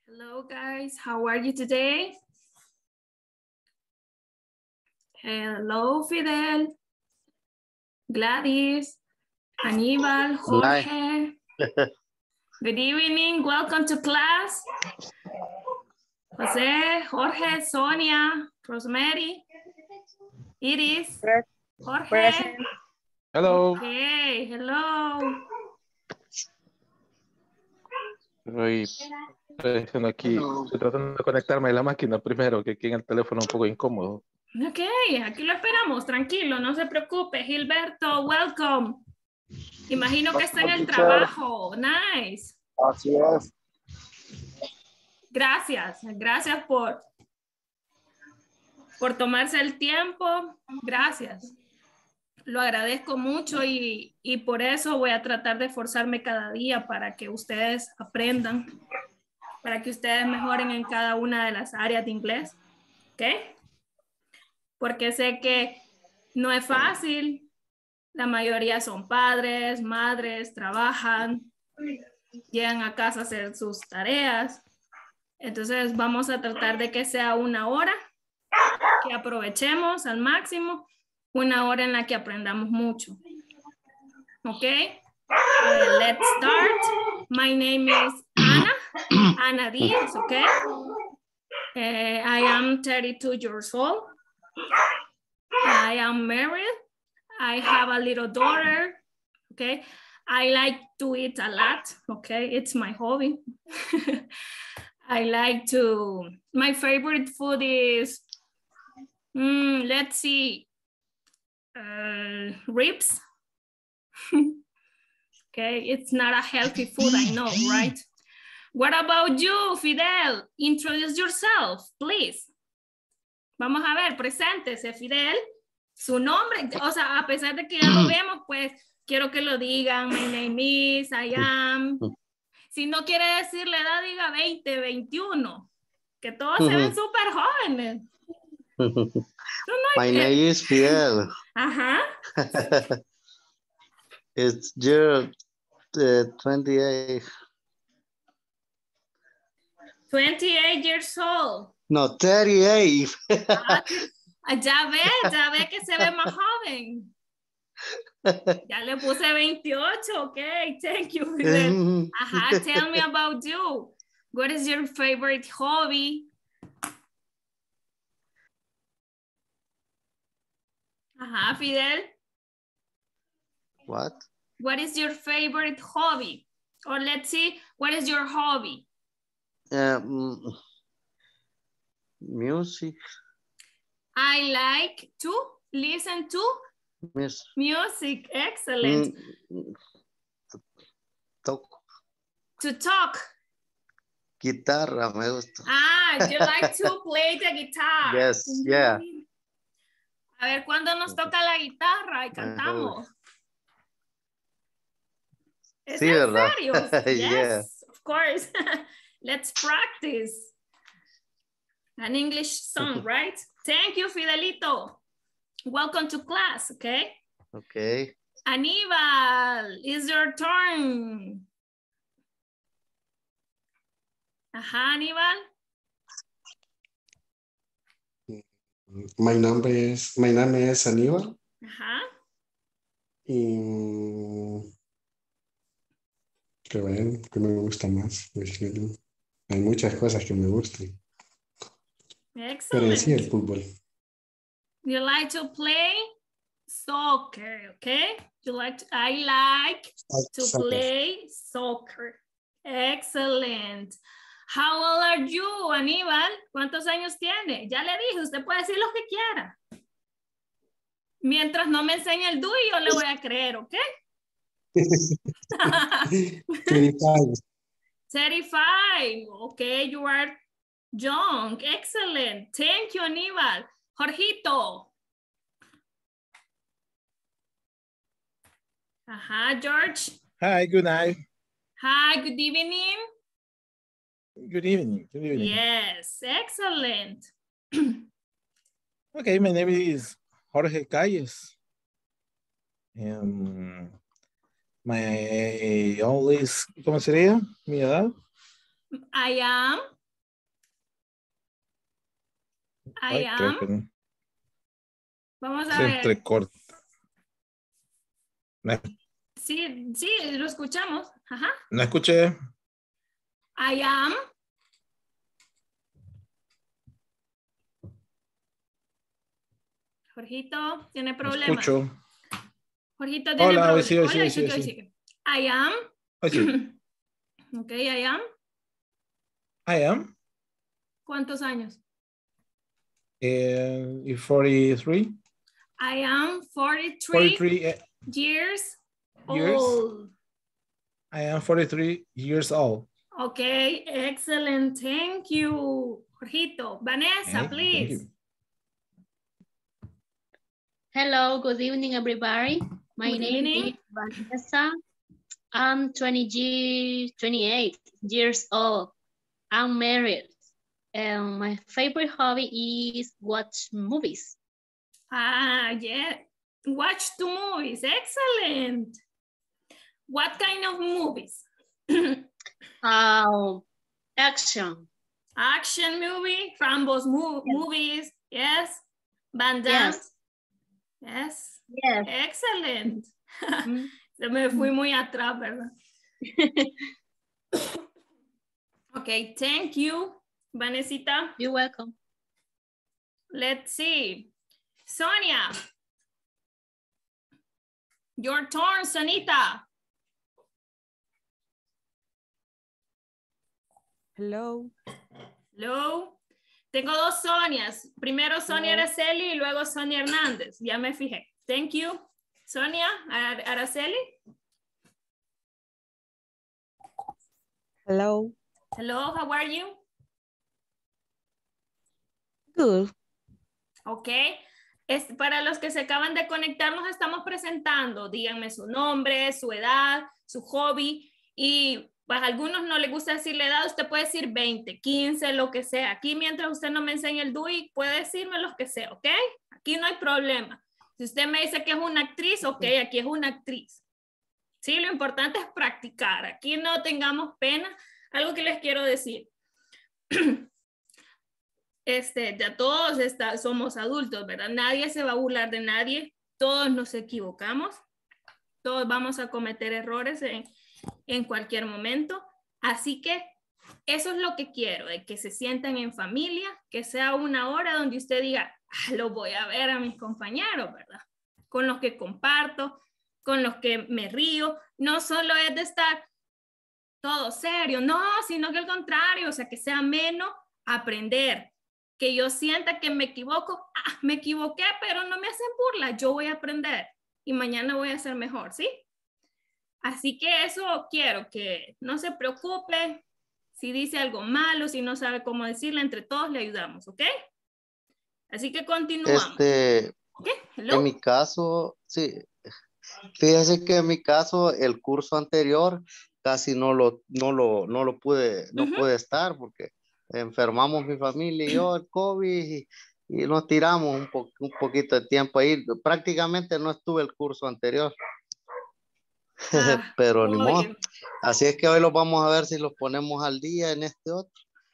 Hello guys, how are you today? Hello Fidel, Gladys, Aníbal, Jorge. Good evening, welcome to class. Jose, Jorge, Sonia, Rosemary, Iris, Jorge. Present. Hello. Okay, hello. Estoy aquí, estoy tratando de conectarme a la máquina primero, que aquí en el teléfono es un poco incómodo. Ok, aquí lo esperamos, tranquilo, no se preocupe. Gilberto, welcome. Imagino que está en el trabajo. Nice. Así es. Gracias por tomarse el tiempo. Gracias. Lo agradezco mucho y por eso voy a tratar de esforzarme cada día para que ustedes aprendan, para que ustedes mejoren en cada una de las áreas de inglés. ¿Ok? Porque sé que no es fácil. La mayoría son padres, madres, trabajan, llegan a casa a hacer sus tareas. Entonces vamos a tratar de que sea una hora, que aprovechemos al máximo, una hora en la que aprendamos mucho. ¿Ok? Let's start. My name is Ana Díaz, ¿ok? I am 32 years old. I am married. I have a little daughter, okay? I like to eat a lot, okay? It's my hobby. I like to, my favorite food is, let's see, ribs. Okay, it's not a healthy food, I know, right? What about you, Fidel? Introduce yourself, please. Vamos a ver, preséntese, Fidel. Su nombre, o sea, a pesar de que ya lo vemos, pues quiero que lo digan. My name is, I am. Si no quiere decir la edad, diga 20, 21. Que todos se ven súper jóvenes. My name is Fidel. Ajá. It's year 28. 28 years old. No, 38. Ya ve que se ve más joven. Ya le puse 28, ok. Thank you, Fidel. Ajá, tell me about you. What is your favorite hobby? Ajá, Fidel. What? What is your favorite hobby? Or let's see, what is your hobby? Music. I like to listen to music. Excellent. Talk. To talk. Guitarra, me gusta. Ah, you like to play the guitar. Yes, yeah. A ver, ¿cuándo nos toca la guitarra y cantamos? ¿Es Sí, en ¿verdad? serio? Yes, Yeah. of course. Let's practice. An English song, right? Thank you, Fidelito. Welcome to class, okay? Okay. Aníbal, it's your turn. Ajá, Aníbal. My name is Aníbal. Ajá. Y que ven, que me gusta más. Hay muchas cosas que me gustan. Pero en sí el Excellent. fútbol. You like to play soccer, okay? I like to play soccer. Excellent. How old are you, Aníbal? ¿Cuántos años tiene? Ya le dije, usted puede decir lo que quiera. Mientras no me enseñe el do, yo le voy a creer, ¿ok? 35. 35. Okay, you are young. Excellent. Thank you, Aníbal. Jorgito. Ajá, George. Hi, good night. Hi, good evening. Good evening. Good evening. Yes, excellent. Okay, my name is Jorge Calles. My only, ¿cómo sería mi edad? I am I Creo am. que no. Vamos a Se ver. entrecorta. Sí, sí, lo escuchamos. Ajá. No escuché. I am. Jorgito, tiene No problemas. escucho. Jorgito tiene Hola, hoy problemas. sí, hoy sí, Hola, hoy hoy sí, sí, hoy hoy sí. sí. I am. Hoy sí. Ok, I am. I am. ¿Cuántos años? 43. I am 43 43 years years. old. I am 43 years old. Okay, excellent. Thank you, Jorgito. Vanessa, Okay, thank please. you. Hello, good evening, everybody. My Good name evening. is Vanessa. I'm 28 years old. I'm married. And my favorite hobby is watch movies. Ah, yeah. Watch two movies. Excellent. What kind of movies? Action. Action movie, Rambo's movies. Yes. Van Damme. Yes. Yes. Yes. Excellent. Mm. Se me fui muy atrás, ¿verdad? Okay, thank you, Vanesita. You're welcome. Let's see. Sonia. Your turn, Sonita. Hello. Hello. Tengo dos Sonias. Primero Sonia Hello. Araceli y luego Sonia Hernández. Ya me fijé. Thank you. Sonia Araceli. Hello. Hello, how are you? Good. Ok. Para los que se acaban de conectar, nos estamos presentando. Díganme su nombre, su edad, su hobby. Y pues a algunos no les gusta decir la edad. Usted puede decir 20, 15, lo que sea. Aquí mientras usted no me enseñe el DUI, puede decirme lo que sea, ¿ok? Aquí no hay problema. Si usted me dice que es una actriz, ok, aquí es una actriz. Sí, lo importante es practicar. Aquí no tengamos pena. Algo que les quiero decir. Ya todos somos adultos, ¿verdad? Nadie se va a burlar de nadie. Todos nos equivocamos. Todos vamos a cometer errores en cualquier momento. Así que eso es lo que quiero, de que se sientan en familia, que sea una hora donde usted diga, lo voy a ver a mis compañeros, ¿verdad? Con los que comparto, con los que me río. No solo es de estar todo serio, no, sino que al contrario, o sea, que sea ameno aprender. Que yo sienta que me equivoco, me equivoqué, pero no me hacen burla, yo voy a aprender y mañana voy a ser mejor, ¿sí? Así que eso quiero, que no se preocupe si dice algo malo, si no sabe cómo decirle, entre todos le ayudamos, ¿ok? Así que continuamos. ¿Okay? En mi caso, sí, fíjese que en mi caso el curso anterior casi no pude estar porque enfermamos mi familia y yo el COVID y nos tiramos un poquito de tiempo ahí. Prácticamente no estuve el curso anterior. Pero ni modo. Así es que hoy los vamos a ver si los ponemos al día en este otro.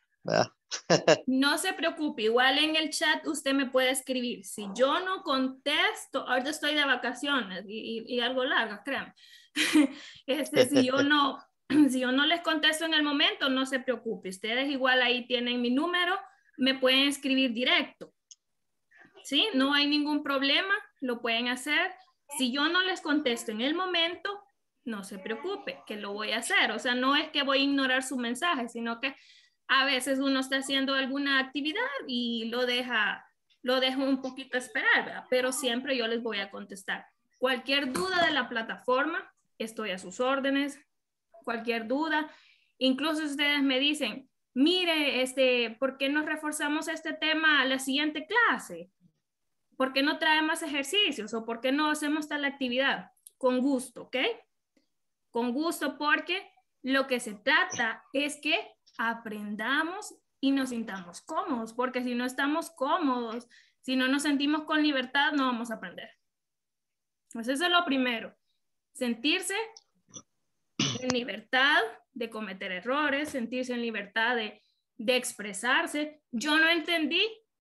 No se preocupe, igual en el chat usted me puede escribir. Si yo no contesto, ahorita estoy de vacaciones y algo largas, créanme. Si yo no les contesto en el momento, no se preocupe. Ustedes igual ahí tienen mi número, me pueden escribir directo. ¿Sí? No hay ningún problema, lo pueden hacer. Si yo no les contesto en el momento, no se preocupe, que lo voy a hacer. O sea, no es que voy a ignorar su mensaje, sino que a veces uno está haciendo alguna actividad y lo dejo un poquito esperar, ¿verdad? Pero siempre yo les voy a contestar. Cualquier duda de la plataforma, estoy a sus órdenes. Cualquier duda, incluso ustedes me dicen, mire, ¿por qué no reforzamos este tema a la siguiente clase? ¿Por qué no trae más ejercicios? ¿O por qué no hacemos tal actividad? Con gusto, ¿ok? Con gusto, porque lo que se trata es que aprendamos y nos sintamos cómodos, porque si no estamos cómodos, si no nos sentimos con libertad, no vamos a aprender. Pues eso es lo primero, sentirse en libertad de cometer errores, sentirse en libertad de expresarse. Yo no entendí,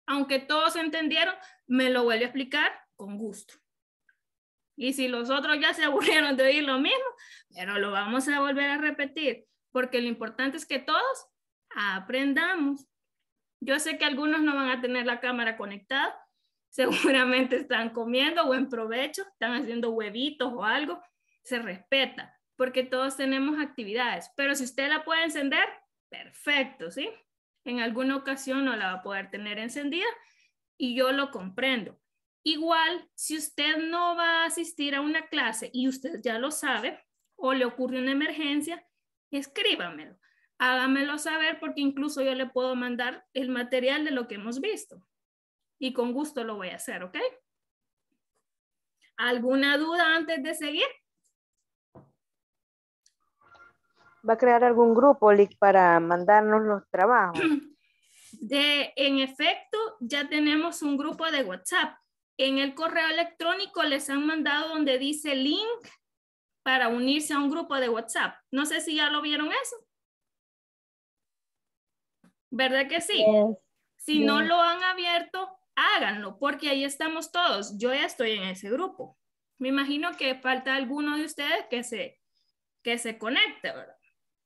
Aunque todos entendieron, me lo vuelve a explicar con gusto. Y si los otros ya se aburrieron de oír lo mismo, pero lo vamos a volver a repetir, porque lo importante es que todos aprendamos. Yo sé que algunos no van a tener la cámara conectada, seguramente están comiendo, buen provecho, están haciendo huevitos o algo, se respeta, porque todos tenemos actividades, pero si usted la puede encender, perfecto, ¿sí? En alguna ocasión no la va a poder tener encendida y yo lo comprendo. Igual, si usted no va a asistir a una clase y usted ya lo sabe o le ocurre una emergencia, escríbamelo. Hágamelo saber porque incluso yo le puedo mandar el material de lo que hemos visto. Y con gusto lo voy a hacer, ¿ok? ¿Alguna duda antes de seguir? ¿Va a crear algún grupo para mandarnos los trabajos? En efecto, ya tenemos un grupo de WhatsApp. En el correo electrónico les han mandado donde dice link para unirse a un grupo de WhatsApp. No sé si ya lo vieron eso. ¿Verdad que sí? Yes. Si no lo han abierto, háganlo, porque ahí estamos todos. Yo ya estoy en ese grupo. Me imagino que falta alguno de ustedes que se conecte, ¿verdad?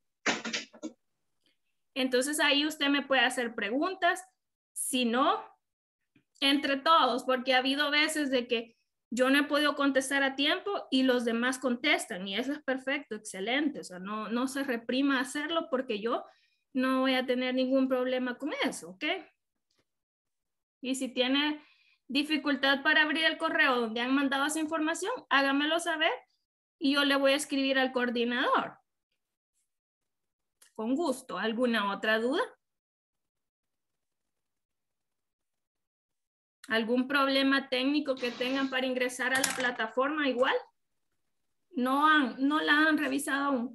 Entonces ahí usted me puede hacer preguntas. Si no, entre todos, porque ha habido veces de que yo no he podido contestar a tiempo y los demás contestan y eso es perfecto, excelente. O sea, no se reprima a hacerlo porque yo no voy a tener ningún problema con eso, ¿ok? Y si tiene dificultad para abrir el correo donde han mandado esa información, hágamelo saber y yo le voy a escribir al coordinador. Con gusto. ¿Alguna otra duda? ¿Algún problema técnico que tengan para ingresar a la plataforma igual? No la han revisado aún.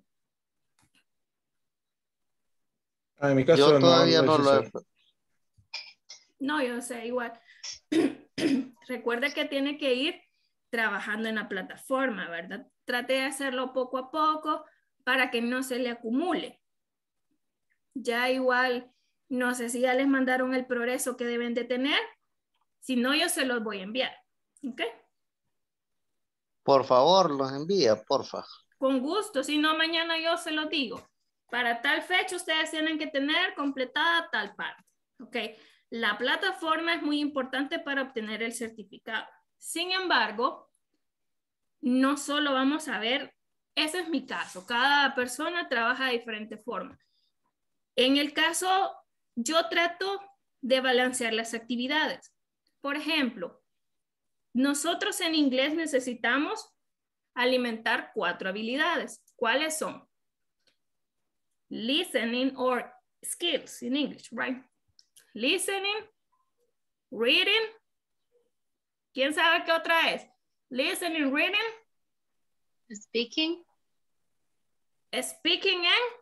En mi caso Yo no, todavía no no lo he. No, yo sé, igual. Recuerde que tiene que ir trabajando en la plataforma, ¿verdad? Trate de hacerlo poco a poco para que no se le acumule. Ya igual, no sé si ya les mandaron el progreso que deben de tener. Si no, yo se los voy a enviar. ¿Ok? Por favor, los envía, porfa. Con gusto, si no, mañana yo se los digo. Para tal fecha, ustedes tienen que tener completada tal parte. ¿Ok? La plataforma es muy importante para obtener el certificado. Sin embargo, no solo vamos a ver, ese es mi caso, cada persona trabaja de diferente forma. En el caso, yo trato de balancear las actividades. Por ejemplo, nosotros en inglés necesitamos alimentar 4 habilidades. ¿Cuáles son? Listening or skills in English, right? Listening, reading. ¿Quién sabe qué otra es? Listening, reading. Speaking. Speaking and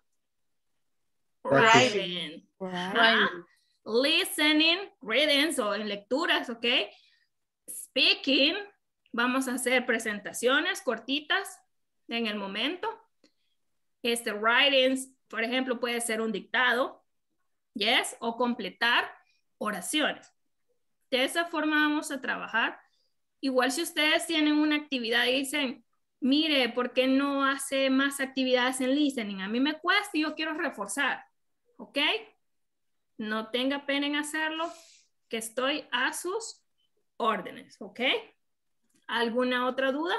writing. Writing. Listening, reading, so en lecturas, ¿ok? Speaking, vamos a hacer presentaciones cortitas en el momento. Writings, por ejemplo, puede ser un dictado, yes, o completar oraciones. De esa forma vamos a trabajar. Igual si ustedes tienen una actividad y dicen, mire, ¿por qué no hace más actividades en listening? A mí me cuesta y yo quiero reforzar, ¿ok? No tenga pena en hacerlo, que estoy a sus órdenes, ¿ok? ¿Alguna otra duda?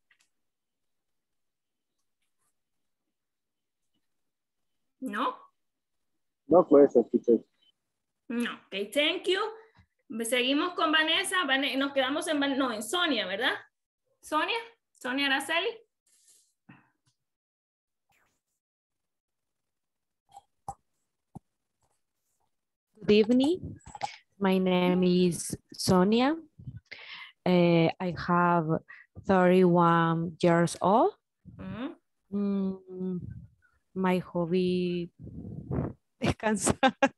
¿No? No, pues, teacher. No, ok, thank you. Seguimos con Vanessa. Nos quedamos en Sonia, ¿verdad? Sonia Araceli. Good evening. My name is Sonia. I have 31 years old. My hobby descansar.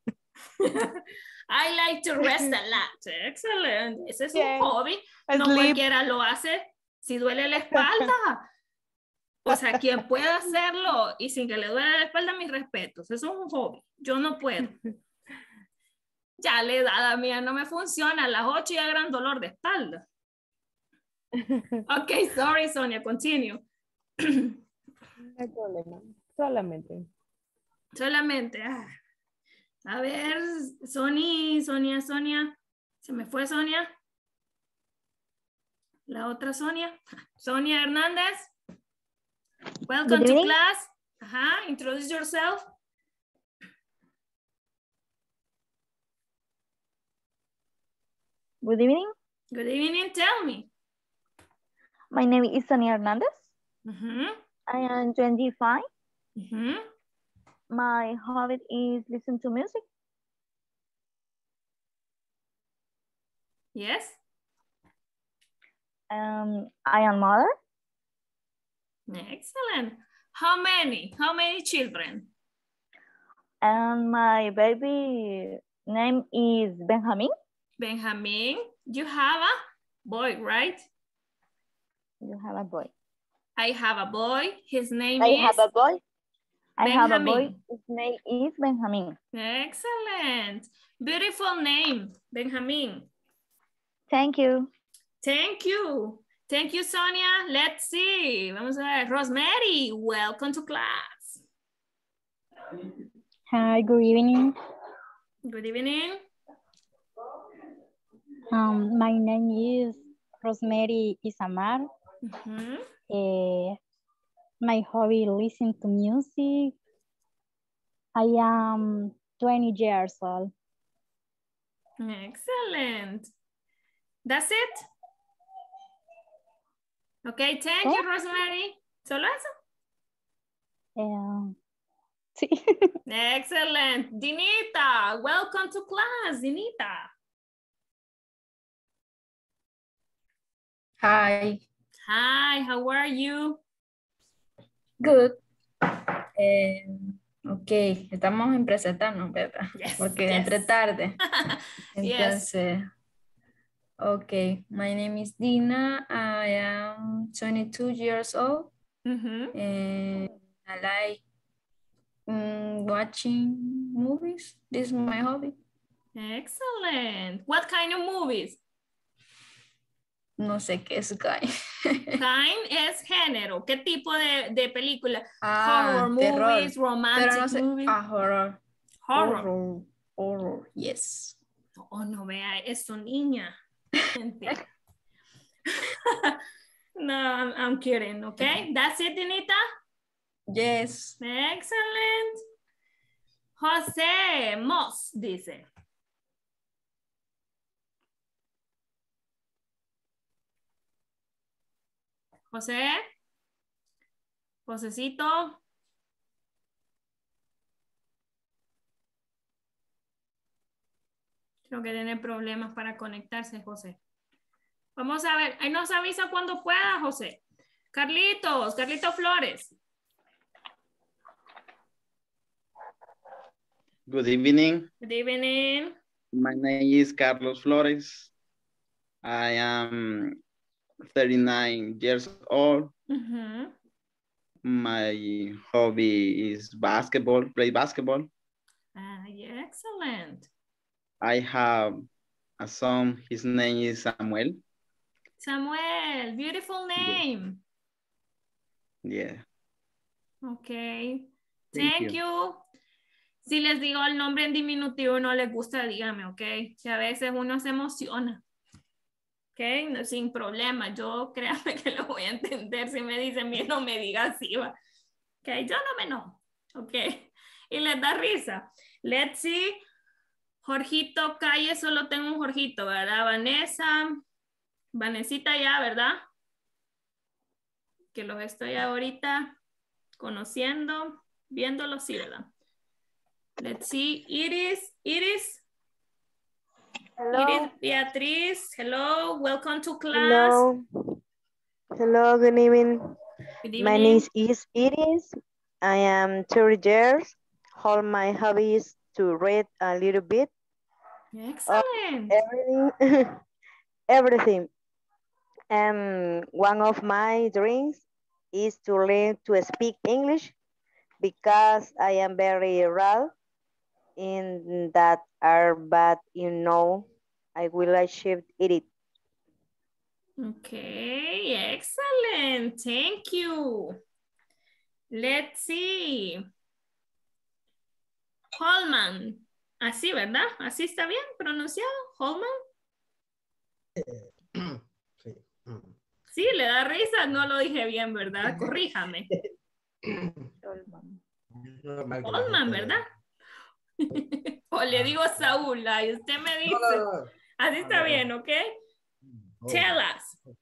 I like to rest a lot. Excellent. Ese es un hobby. No Sleep. cualquiera lo hace si duele la espalda. O sea, quien pueda hacerlo y sin que le duele la espalda, mis respetos. Eso es un hobby. Yo no puedo. Ya la edad mía no me funciona. A las 8 ya gran dolor de espalda. Ok, sorry, Sonia, continue. No hay problema. Solamente. Solamente. A ver, Sonia. Se me fue Sonia. La otra Sonia. Sonia Hernández. Welcome to class. Ajá, introduce yourself. Good evening. Good evening, tell me. My name is Sonia Hernandez. Mm-hmm. I am 25. Mm-hmm. My hobby is listen to music. Yes. I am mother. Excellent. How many children? And my baby name is Benjamin. Benjamin, you have a boy, right? You have a boy. I have a boy. His name I is? have a boy. I have a boy. Benjamin. His name is Benjamin. Excellent. Beautiful name, Benjamin. Thank you. Thank you. Thank you, Sonia. Let's see. Vamos a ver. Rosemary, welcome to class. Hi, good evening. Good evening. My name is Rosemary Isamar. Mm-hmm. My hobby listen to music. I am 20 years old. Excellent. That's it. Okay, thank you, Rosemary. ¿Solo eso? Sí. Excellent. Dinita, welcome to class, Dinita. Hi. Hi, how are you? Good. Ok, estamos en presentarnos, ¿verdad? Yes, porque yes. entré tarde. Yes. Entonces, ok, my name is Dina. I am 22 years old. Mm-hmm. And I like watching movies. This is my hobby. Excellent. What kind of movies? No sé qué es kind. Kind es género. ¿Qué tipo de película? Horror terror. movies, romantic Pero no sé. movies. Horror. Horror. Horror, yes. Oh, no vea eso, niña. No, I'm kidding, okay? That's it, Dinita? Yes. Excellent. José Moss dice. José. Josecito. Creo que tiene problemas para conectarse, José. Vamos a ver. Ahí nos avisa cuando pueda, José. Carlitos Flores. Good evening. Good evening. My name is Carlos Flores. I am 39 years old. Mm-hmm. My hobby is basketball, play basketball. Yeah, excellent. I have a son, his name is Samuel. Samuel, beautiful name. Yeah. Okay. Thank you. Si les digo el nombre en diminutivo no les gusta, díganme, ok. Si a veces uno se emociona. Ok, no, sin problema. Yo créanme que lo voy a entender. Si me dicen, no me diga así, va. Ok, yo no me enojo. Ok. Y les da risa. Let's see. Jorgito Calle, solo tengo un Jorgito, ¿verdad? Vanesita ya, ¿verdad? Que los estoy ahorita conociendo, viéndolos, sí, ¿verdad? Let's see. Iris. Hello. Iris Beatriz. Hello. Welcome to class. Hello, good evening. Good evening. My name is Iris. I am 30 years. All my hobbies to read a little bit. Excellent. Everything. And one of my dreams is to learn to speak English because I am very rural. in that are bad, you know, I will achieve it. Okay, excellent. Thank you. Let's see. Holman. Así, ¿verdad? Así está bien pronunciado, Holman. Sí. Sí, le da risa, no lo dije bien, ¿verdad? Corríjame. Holman, ¿verdad? O le digo Saúl, y usted me dice. No. Así está bien, ¿ok? Tell us.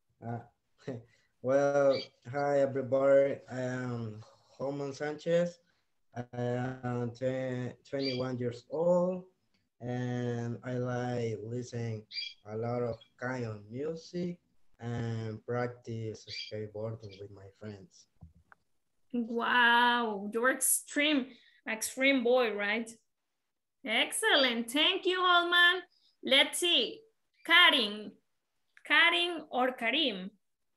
Well, hi everybody. I am Holman Sanchez. I am 21 years old, and I like listening a lot of kind of music and practice skateboarding with my friends. Wow, you're extreme boy, right? Excellent. Thank you, Holman. Let's see. Karin or Karim?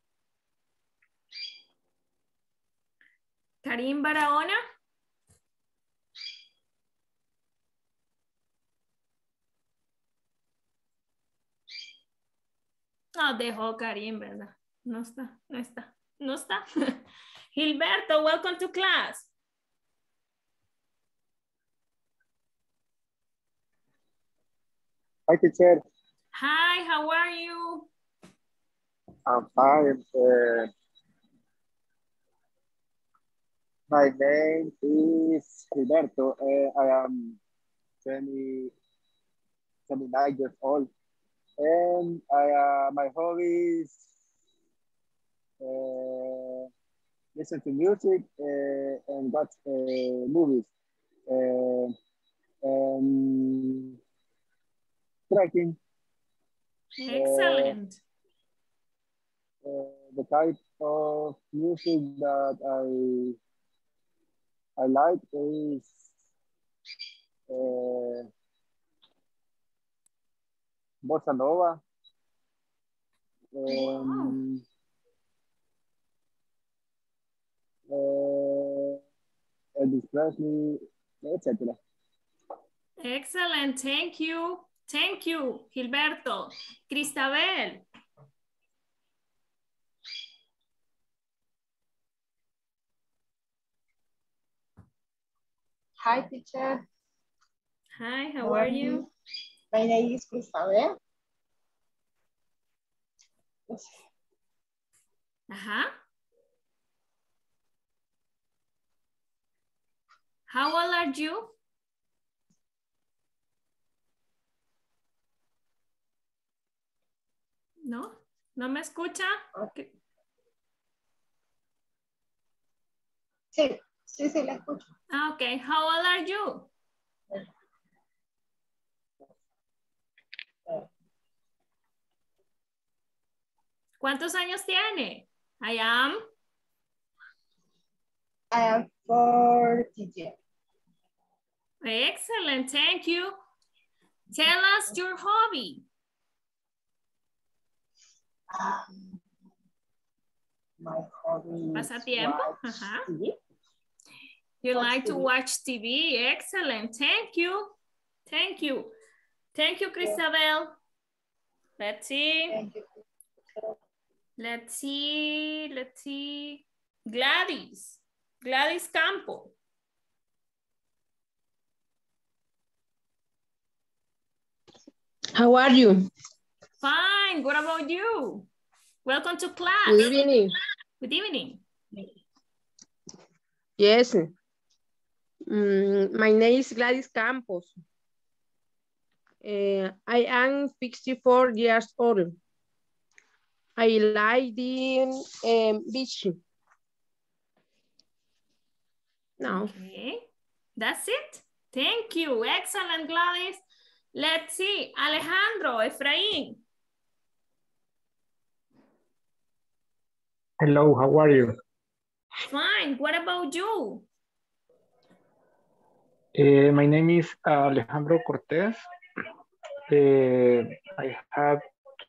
Karim Barahona? No, dejó Karim, ¿verdad? No está. Gilberto, welcome to class. Hi, teacher. Hi, how are you? I'm fine. My name is Gilberto. I am 29 years old. And my hobbies listen to music and watch movies. And trekking. Excellent. The type of music that I like is bossa nova. Elvis Presley, etc. Excellent. Thank you. Thank you, Gilberto. Cristabel. Hi, teacher. Hi, how are you? My name is Cristabel. How old are you? ¿No? ¿No me escucha? Okay. Sí, la escucho. Okay, how old are you? ¿Cuántos años tiene? I am 40 years. Excellent, thank you. Tell us your hobby. My hobby Pasatiempo. You like to watch TV? Excellent. Thank you. Thank you. Thank you, Cristabel. Let's see. Thank you. Let's see. Gladys Campo. How are you? Fine. What about you? Welcome to class. Good evening. Good evening. Yes. My name is Gladys Campos. I am 64 years old. I like the beach. No. Okay. That's it. Thank you. Excellent, Gladys. Let's see. Alejandro, Efraín. Hello, how are you? Fine. What about you? My name is Alejandro Cortez. I have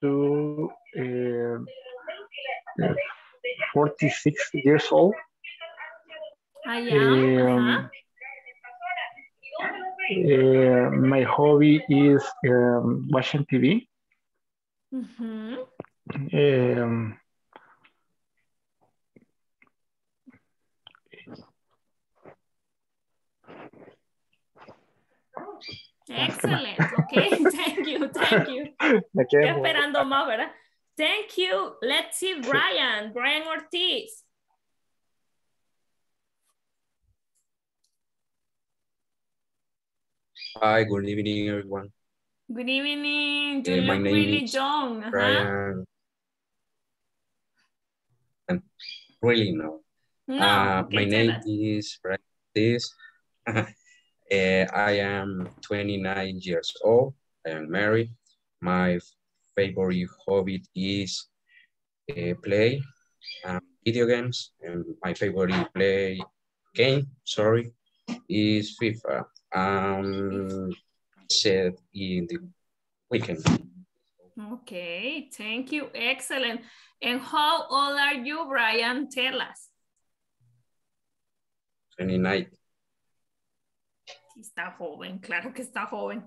46 years old. I am. My hobby is watching TV. Excellent. Okay, thank you, thank you. Estoy esperando más, ¿verdad? Thank you. Let's see Brian Ortiz. Hi, good evening, everyone. Good evening. You My look name really is young. Brian. Really no. No, okay, my name is Brian Ortiz. I am 29 years old. I am married. My favorite hobby is play video games, and my favorite game is FIFA. Said in the weekend. Okay, thank you. Excellent. And how old are you, Brian? Tell us. 29. Está joven, claro que está joven.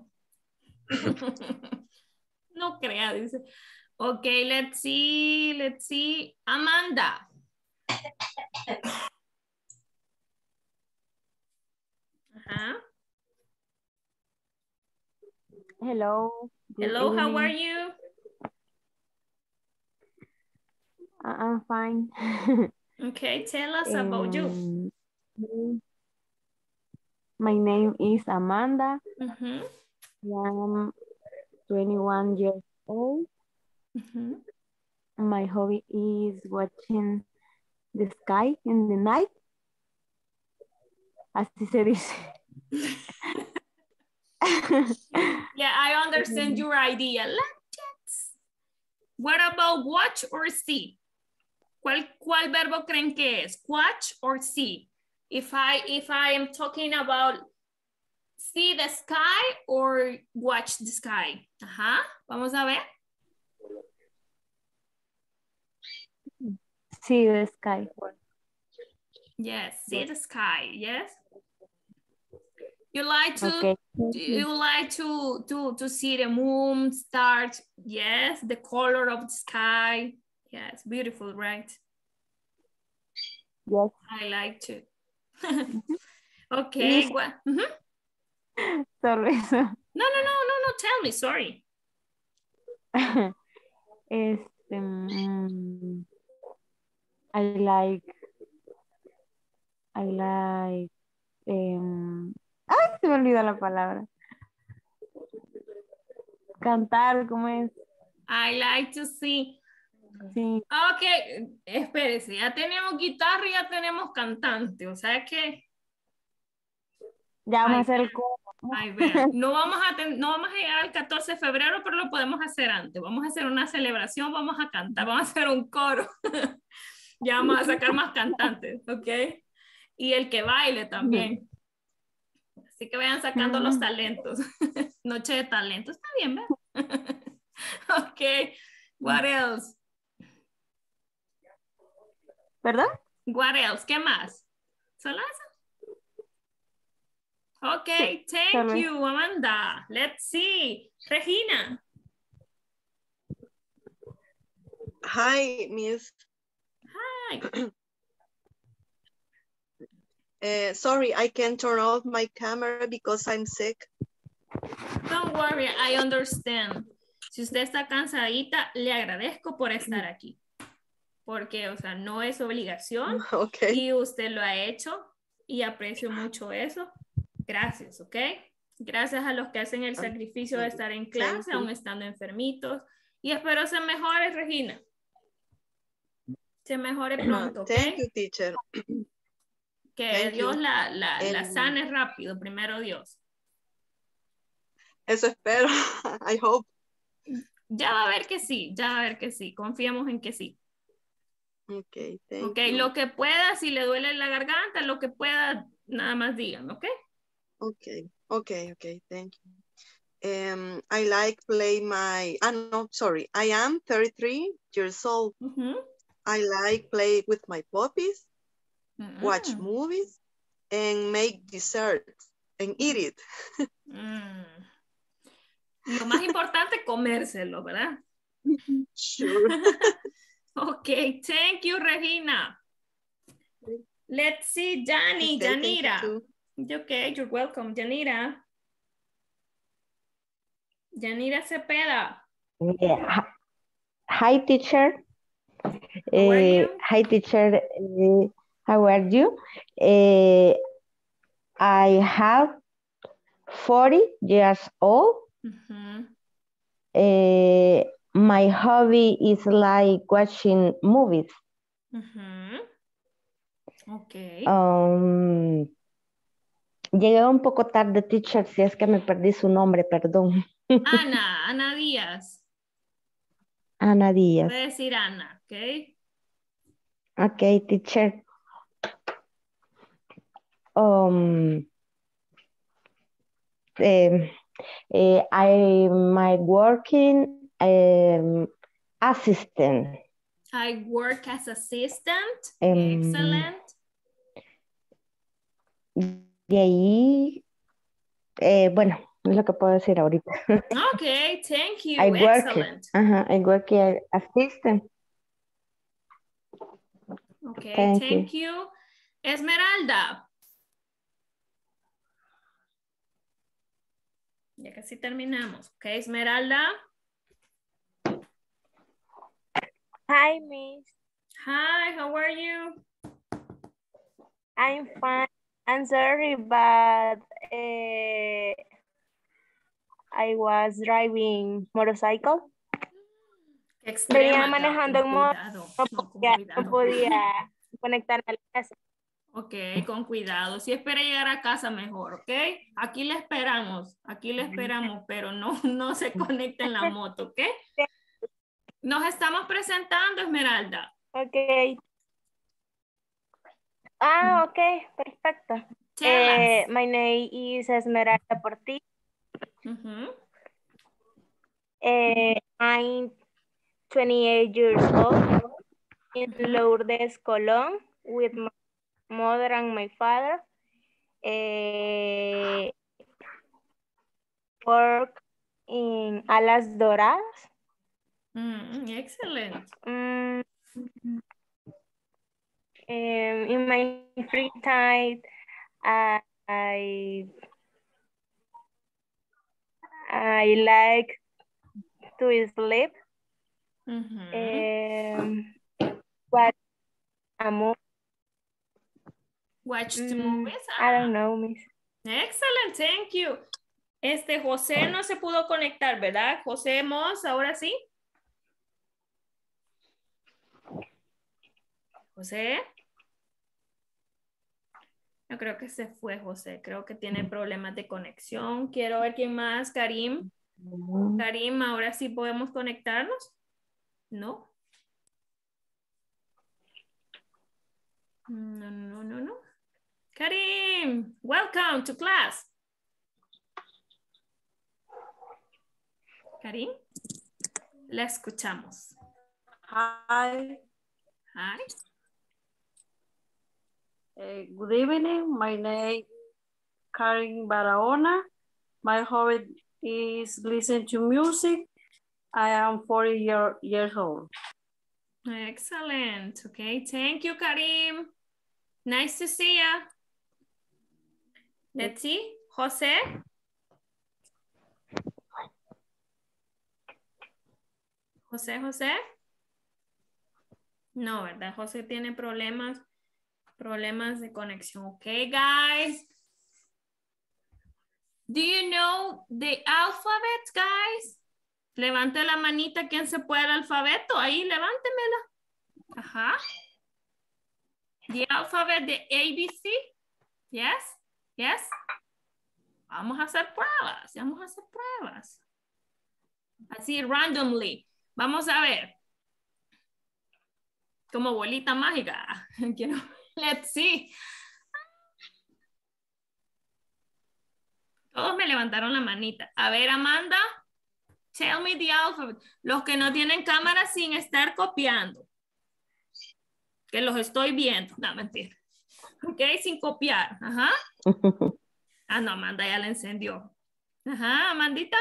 No crea, dice. Okay, let's see. Amanda. Hello. Hello, how are you? I'm fine. Okay, tell us about you. My name is Amanda. Mm-hmm. I am 21 years old. Mm-hmm. My hobby is watching the sky in the night. Así se dice. Yeah, I understand your idea. Let's. What about watch or see? ¿Cuál verbo creen que es? Watch or see? If I am talking about see the sky or watch the sky. Ajá, vamos a ver. See the sky. Yes, see the sky. Yes. You like to okay. You like to see the moon, stars. Yes, the color of the sky. Yes, beautiful, right? Yes. I like to. Okay. Well, Sorry. No. Tell me. Sorry. I like. Ay, se me olvidó la palabra. Cantar, ¿cómo es? I like to sing. Sí. Ok, espérese, ya tenemos guitarra y ya tenemos cantante, o sea que... Ya vamos a hacer el coro. Ay, vean, no vamos a llegar al 14 de febrero, pero lo podemos hacer antes. Vamos a hacer una celebración, vamos a cantar, vamos a hacer un coro. Ya vamos a sacar más cantantes, ¿ok? Y el que baile también. Así que vayan sacando los talentos. Noche de talento, está bien, ¿verdad? Ok, what else? ¿Perdón? What else? ¿Qué más? ¿Solo eso? Okay, thank you, Amanda. Let's see. Regina. Hi, Miss. Hi. Sorry, I can't turn off my camera because I'm sick. Don't worry, I understand. Si usted está cansadita, le agradezco por estar aquí. Porque, o sea, no es obligación. Okay. Y usted lo ha hecho y aprecio mucho eso. Gracias, ¿ok? Gracias a los que hacen el sacrificio de estar en clase, aún estando enfermitos. Y espero se mejore, Regina. Se mejore pronto, ¿ok? Thank you, teacher. Que Thank Dios you. la sane rápido, primero Dios. Eso espero, I hope. Ya va a ver que sí, confiemos en que sí. Okay, thank Okay, you. lo que pueda, si le duele la garganta, lo que pueda, nada más digan, ¿ok? Okay, thank you. I like play my, I am 33 years old. I like play with my puppies, watch movies, and make desserts. and eat it. Lo más importante, comérselo, ¿verdad? Sure. Okay, thank you, Regina. Let's see, Jani, Okay, Janira. Okay, you're welcome, Janira. Janira Cepeda. Yeah. Hi, teacher. How are you? Hi, teacher. How are you? I have 40 years old. My hobby is like watching movies. Okay. Llegué un poco tarde, teacher, si es que me perdí su nombre, perdón. Ana Díaz. Ana Díaz. Voy a decir Ana, ¿ok? Ok, teacher. I'm my working assistant. I work as assistant. Excellent. De ahí, bueno, es lo que puedo decir ahorita. Okay, thank you. I work, Excellent. I work as assistant. Okay, Thank you. Esmeralda. Ya casi terminamos. Okay, Esmeralda. Hi, Miss. Hi, how are you? I'm fine. I'm sorry, but I was driving motorcycle. Venía manejando en moto, no podía conectarme a la casa. Ok, con cuidado. Si espera llegar a casa mejor, ¿ok? Aquí le esperamos, pero no se conecte en la moto, ¿ok? Nos estamos presentando, Esmeralda. Ok. Ah, ok, perfecto. My name is Esmeralda Portillo. I'm 28 years old in Lourdes, Colón, with my mother and my father. Work in Alas Doradas. Excellent. In my free time, I like to sleep. Watch a movie. Watch the movies. I don't know, Miss. Excellent, thank you. José no se pudo conectar, ¿verdad? José Mos, ahora sí. José. Yo creo que se fue José. Creo que tiene problemas de conexión. Quiero ver quién más. Karim. Karim, ahora sí podemos conectarnos. ¿No? No. Karim, welcome to class. Karim, la escuchamos. Hi. Hi. Good evening. My name is Karin Barahona. My hobby is listen to music. I am 40 years old. Excellent. Okay, thank you, Karim. Nice to see you. Let's see, Jose. José. No, ¿verdad? José tiene problemas de conexión. Okay, guys. Do you know the alphabet, guys? Levante la manita quien se puede el alfabeto. Ahí, levántemela. Ajá. The alphabet de ABC. Yes. Vamos a hacer pruebas. Así, randomly. Vamos a ver. Como bolita mágica. Let's see. Todos me levantaron la manita. A ver, Amanda. Tell me the alphabet. Los que no tienen cámara sin estar copiando. Que los estoy viendo. No, mentira. Ok, sin copiar. Ajá. Ah, no, Amanda ya la encendió. Ajá, Amandita.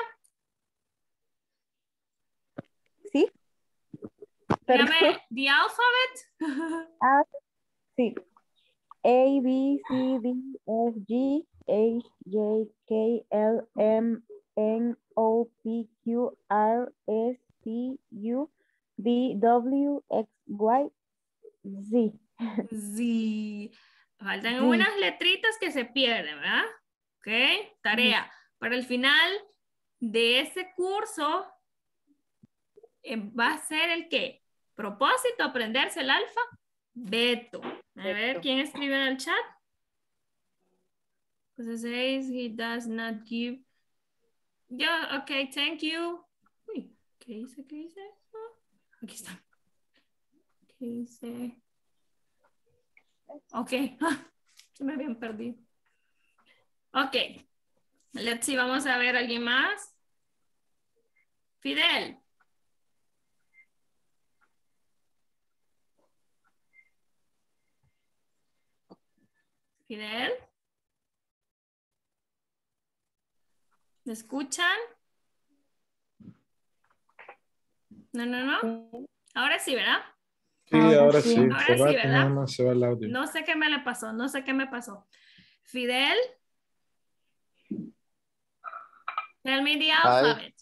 Sí. Dígame, the alphabet. Ah, sí. A, B, C, D, F, G, H, J, K, L, M, N, O, P, Q, R, S, T, U, V, W, X, Y, Z. Sí. Faltan Sí. unas letritas que se pierden, ¿verdad? Ok, tarea. Para el final de ese curso va a ser el ¿qué? Propósito, aprenderse el alfabeto. A ver, ¿quién escribe en el chat? Pues it says he does not give. Yeah, okay, thank you. Uy, ¿qué dice? ¿Qué dice? Oh, aquí está. ¿Qué dice? Ok, se me habían perdido. Ok, let's see, vamos a ver a alguien más. Fidel. Fidel. ¿Me escuchan? No. Ahora sí, ¿verdad? Sí, ahora sí. Ahora Por sí, rato ¿verdad? nada más se va el audio. No sé qué me le pasó, no sé qué me pasó. Fidel. Tell me the alphabet.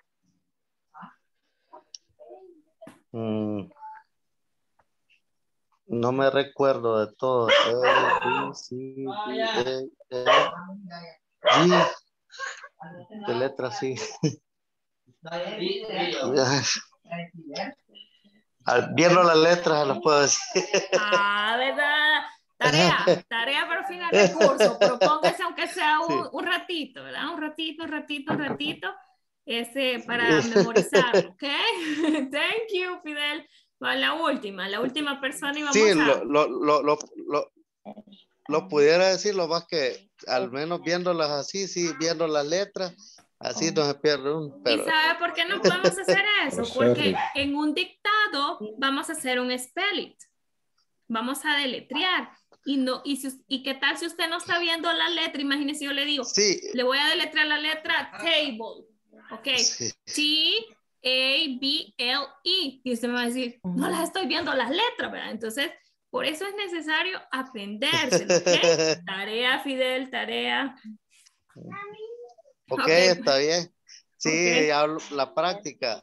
No me recuerdo de todo. A, B, C, D, E, F, G. ¿Qué letra sí? Viendo las letras las puedo decir. Ah, ¿verdad? Tarea para final del curso. Propóngase aunque sea un ratito, ¿verdad? Un ratito. Para memorizar, ¿ok? Thank you, Fidel. Va la última persona y vamos sí, a... lo pudiera decir, lo más que al menos viéndolas así, sí, viendo las letras, así no se pierde uno. Pero... ¿Y sabe por qué no podemos hacer eso? Porque en un dictado vamos a hacer un spell it. Vamos a deletrear. ¿Y qué tal si usted no está viendo la letra? Imagínese, yo le digo, le voy a deletrear la letra table. Ok. Sí. T-A-B-L-E. Y usted me va a decir, no las estoy viendo las letras, ¿verdad? Entonces, por eso es necesario aprendérselo, ¿ok? Tarea, Fidel, tarea. Ok, está bien. Sí, okay. hablo la práctica.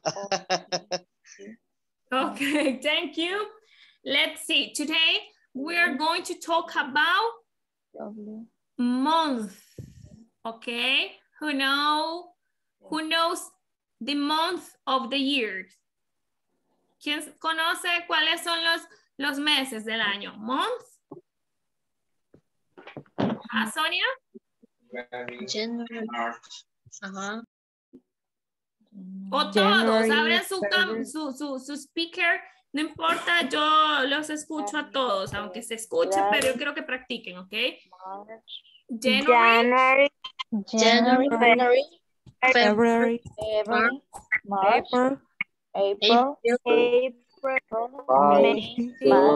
Okay, thank you. Let's see. Today, we are going to talk about month. Okay? Who knows the month of the year? ¿Quién conoce cuáles son los meses del año? Month. ¿Ah, Sonia? January, March. Ajá. O todos, abren su speaker, no importa, yo los escucho a todos, aunque se escuche, pero yo quiero que practiquen, ¿ok? January, February, March, April, May,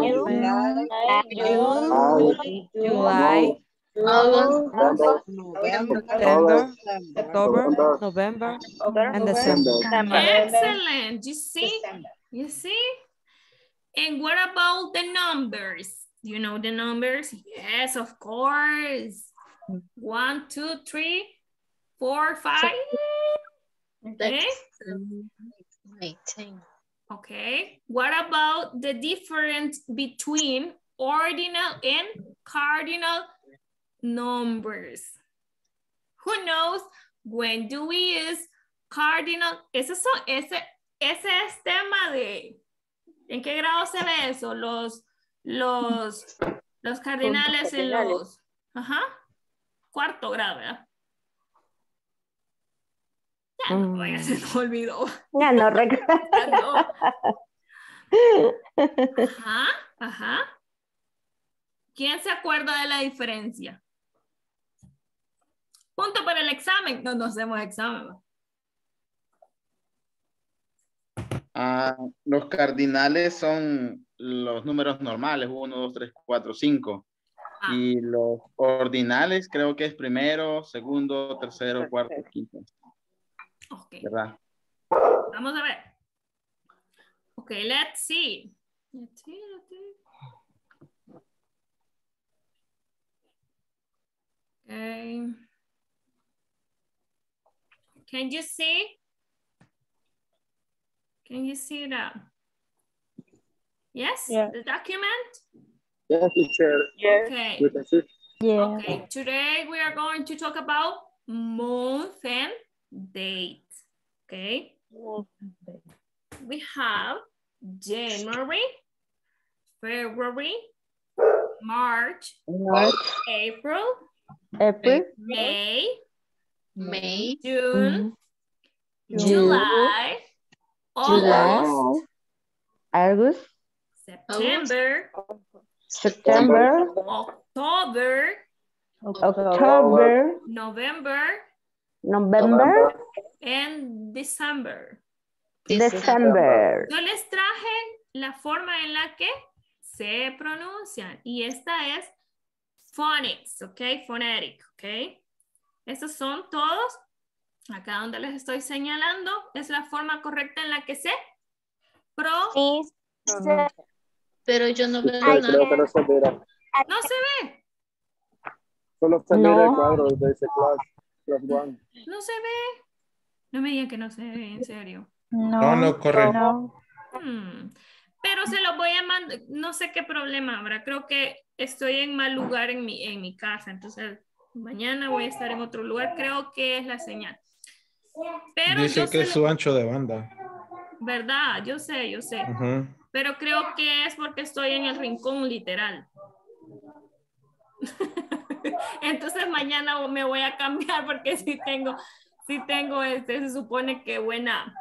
June, July, August, September, October, November, and December. Excellent. You see? And what about the numbers? Do you know the numbers? Yes, of course. 1, 2, 3, 4, 5. Okay. 18. Okay. What about the difference between ordinal and cardinal numbers? Who knows when do we use cardinal? Ese es tema de... ¿En qué grado se ve eso? Los cardinales en los... Ajá. Cuarto grado, ¿verdad? Ya no, ya se me olvidó. Ya no recuerdo. Ajá. ¿Quién se acuerda de la diferencia? Punto para el examen. No hacemos examen. Los cardinales son los números normales, 1, 2, 3, 4, 5. Y los ordinales creo que es primero, segundo, tercero, cuarto, quinto. Ok. ¿Verdad? Vamos a ver. Ok, let's see. Let's see. Okay. Can you see? Can you see that? Yes, Yeah. the document? Yes, teacher. Yes. Okay. We can see. Yeah. Okay, today we are going to talk about month and date. Okay. We have January, February, March, April, May, June, June, July, August, September, October, November, and December. Yo les traje la forma en la que se pronuncian y esta es phonics, ¿ok? Phonetic, ¿ok? Estos son todos, acá donde les estoy señalando, es la forma correcta en la que se pronuncia. Pero yo no veo Creo nada. que no se mira. ¿No se ve? Solo se mira el cuadro de ese class one. ¿No se ve? No me digan que no se ve, en serio. No, correcto. No. Pero se los voy a mandar, no sé qué problema habrá, creo que estoy en mal lugar en mi casa, entonces mañana voy a estar en otro lugar, creo que es la señal. Pero Dice que es su ancho de banda. ¿Verdad? Yo sé. Pero creo que es porque estoy en el rincón literal. Entonces mañana me voy a cambiar porque sí tengo se supone que buena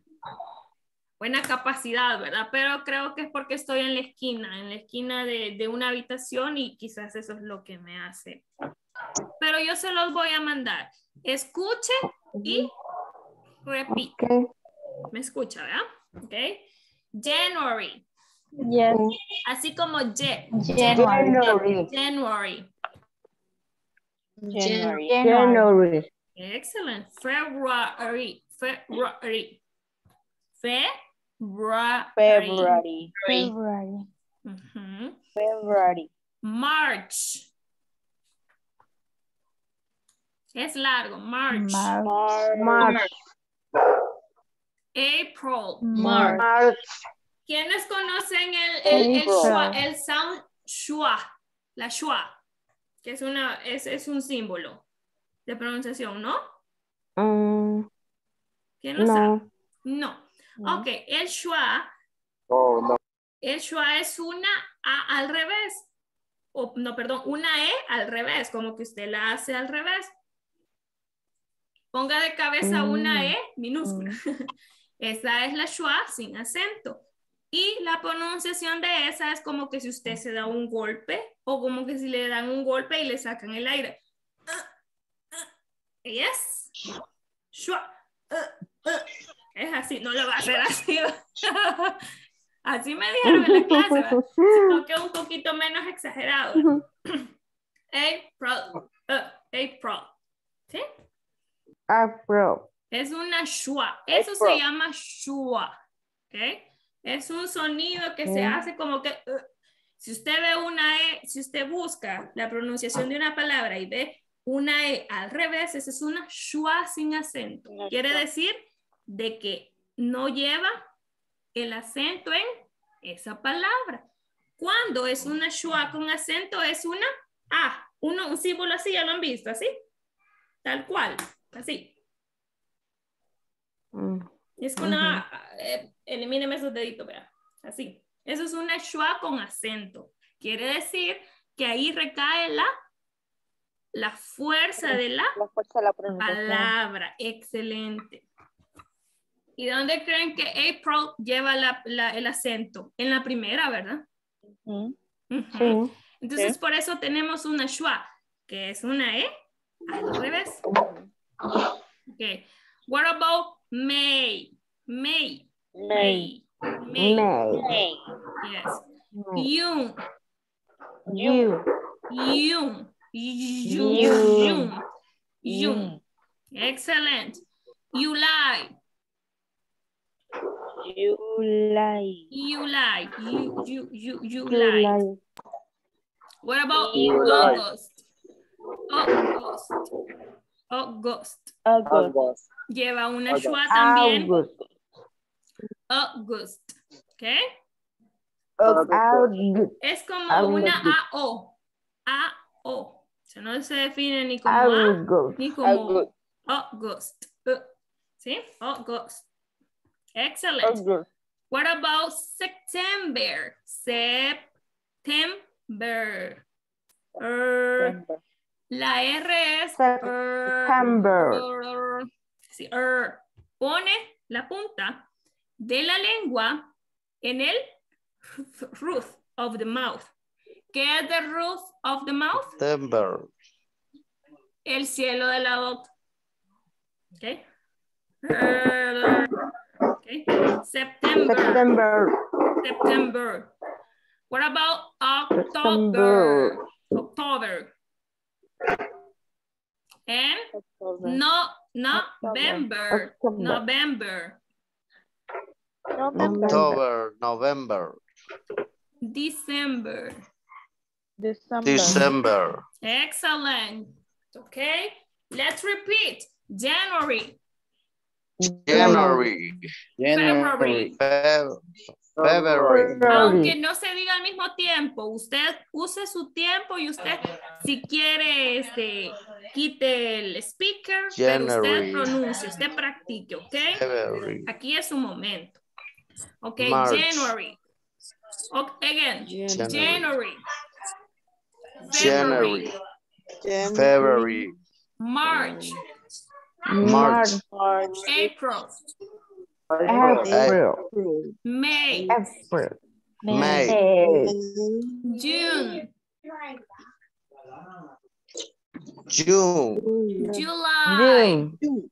capacidad, ¿verdad? Pero creo que es porque estoy en la esquina de una habitación y quizás eso es lo que me hace. Pero yo se los voy a mandar. Escuche y repite. Okay. ¿Me escucha, verdad? Ok. January. Yes. Así como January. Excellent. February. March. Es largo. March. April. ¿Quiénes conocen el sound schwa? La schwa, que es un símbolo de pronunciación, ¿no? ¿Quién lo sabe? No. Ok, el schwa. El schwa es una A al revés. Una E al revés, como que usted la hace al revés. Ponga de cabeza una E minúscula. Esa es la schwa sin acento. Y la pronunciación de esa es como que si usted se da un golpe o como que si le dan un golpe y le sacan el aire. Yes. Schwa. Es así, no lo va a hacer así. Así me dijeron en la clase, ¿verdad? Sino que un poquito menos exagerado. April. ¿Sí? April. Es una schwa. Eso se llama schwa. ¿Ok? Es un sonido que se hace como que... si usted ve una E, si usted busca la pronunciación de una palabra y ve una E al revés, esa es una schwa sin acento. Quiere decir de que no lleva el acento en esa palabra. Cuando es una schwa con acento es una A. Un símbolo así, ¿ya lo han visto? Así. Tal cual. Así. Es una elimíneme esos deditos, vea. Así. Eso es una schwa con acento. Quiere decir que ahí recae la fuerza de la palabra. Excelente. ¿Y dónde creen que April lleva el acento? En la primera, ¿verdad? Sí. Entonces, por eso tenemos una schwa, que es una E al revés. Okay. What about May? May. Yes. June. June. June. Excellent. July. July. July. What about August? August. Lleva una schwa también. August. ¿Ok? Es como una AO. AO. O sea, no se define ni como A ni como August. ¿Sí? August. Excellent. What about September? September. La R es September. Sí, pone la punta de la lengua en el roof of the mouth. ¿Qué es the roof of the mouth? September. El cielo de la boca. Okay. Okay. September. September. What about October? October. And November. November. October, November. December. December. Excellent. Okay. Let's repeat. January. January. February. February. Aunque no se diga al mismo tiempo, usted use su tiempo y usted, si quiere, quite el speaker, pero usted pronuncie, usted practique, ¿ok? February. Aquí es su momento. Ok, March. January. Again, January. January. February. March. March. April. May. May. June. June. July.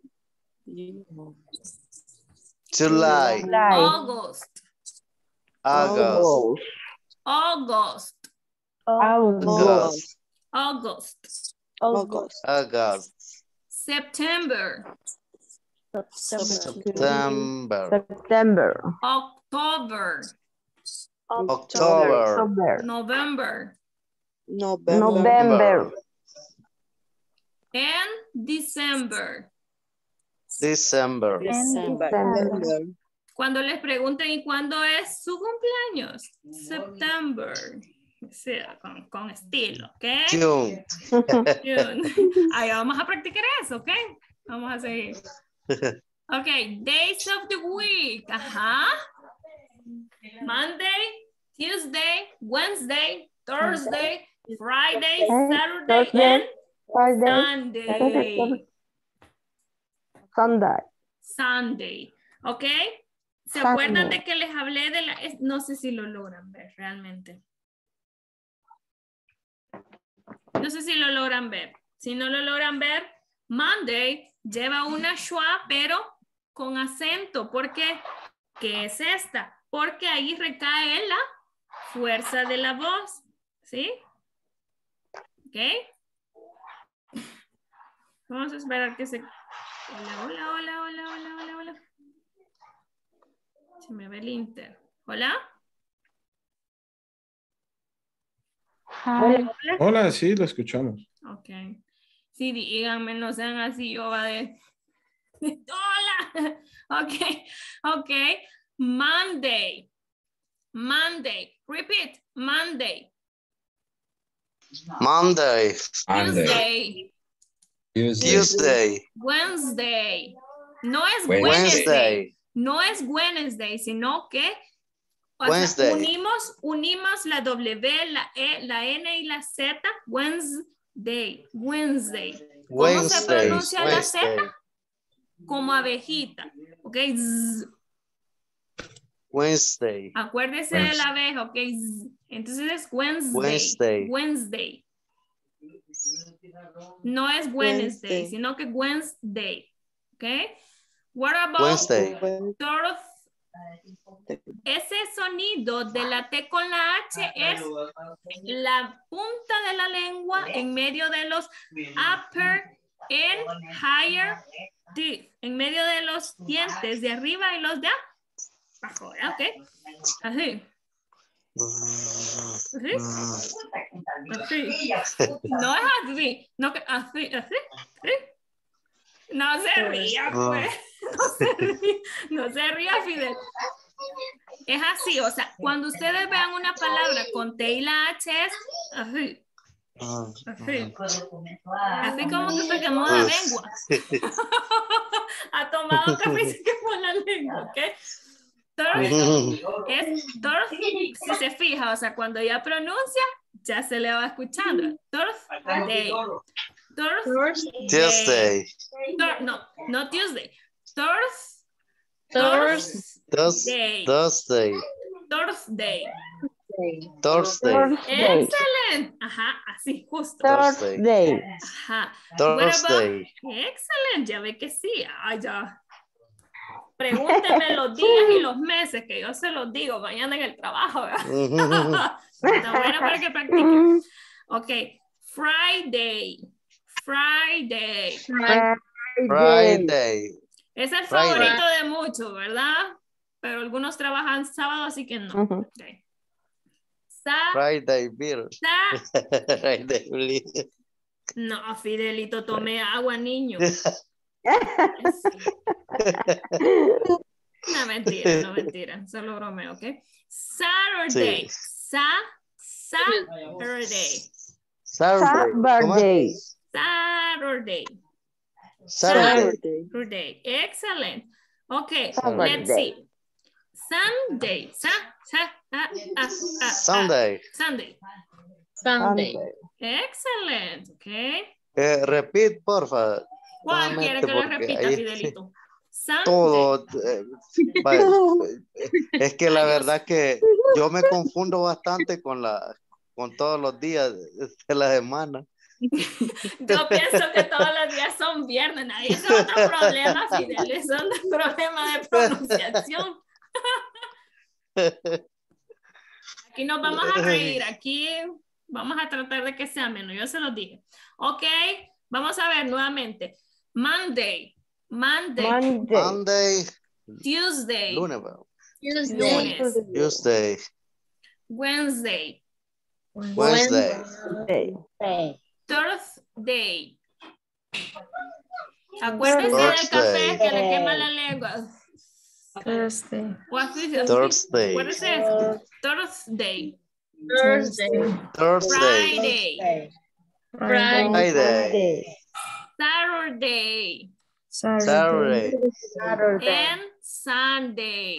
July. August. August. August. August. August. August. September. September. October. October. November. And December. December. Cuando les pregunten ¿y cuándo es su cumpleaños? September. Sí, con estilo, ¿ok? June. June. Ahí vamos a practicar eso, ¿ok? Vamos a seguir. Ok, days of the week. Ajá. Monday, Tuesday, Wednesday, Thursday, Friday, Saturday, and Sunday. ¿Ok? ¿Se acuerdan de que les hablé de la... No sé si lo logran ver realmente. No sé si lo logran ver. Si no lo logran ver, Monday lleva una schwa, pero con acento. ¿Por qué? ¿Qué es esta? Porque ahí recae la fuerza de la voz. ¿Sí? ¿Ok? Vamos a esperar que se... Hola. Se me ve el Inter. ¿Hola? Hola, sí, lo escuchamos. Ok. Sí, díganme, no sean así, yo va de... Hola. Ok. Monday. Repeat. Monday. Tuesday. Wednesday. No es Wednesday. No es Wednesday, sino que sea, unimos la W, la E, la N y la Z. Wednesday. ¿Cómo se pronuncia la Z? Como abejita. ¿Ok? Wednesday. Acuérdese de la abeja, ¿ok? Entonces es Wednesday. No es Wednesday, sino que Wednesday. ¿Ok? What about Ese sonido de la T con la H es la punta de la lengua en medio de los upper and higher teeth, en medio de los dientes de arriba y los de abajo, ¿ok? Así. ¿Sí? Así. No es así, no que así, así, ¿sí? No se ría, pues. No se ría, Fidel. Es así, o sea, cuando ustedes vean una palabra con T y la H es así. Así. Así como que se quemó la lengua. Ha tomado un café y se quemó la lengua, ¿ok? Thursday, si se fija, o sea, cuando ella pronuncia, ya se le va escuchando. Thursday. Tuesday. No Tuesday. Thursday. Excelente. Ajá, así, justo. Thursday. Ajá. Thursday. Excelente, ya ve que sí. Ay, ya. Pregúnteme los días y los meses, que yo se los digo mañana en el trabajo. Está bueno para que practiquen. Ok, Friday. Es el favorito de muchos, ¿verdad? Pero algunos trabajan sábado, así que no. Okay. Friday beer. Friday. No, Fidelito, tome agua, niño. No, mentira, solo bromeo, ¿ok? Saturday. Sí. Saturday. Excellent. Okay, let's see. Sunday. Excellent. Okay. Repeat, porfa. ¿Cuál quiere que lo repita, Fidelito? Todo. Es que la verdad que yo me confundo bastante con todos los días de la semana. Yo pienso que todos los días son viernes. Ese es otro problema, Fidel. Es otro problema de pronunciación. Aquí nos vamos a reír. Aquí vamos a tratar de que sea menos. Yo se los dije. Ok, vamos a ver nuevamente. Monday. Tuesday. Lunes. Wednesday. Thursday. Acuérdense del café que le quema la lengua. Thursday. Thursday. Friday. Saturday. And Sunday.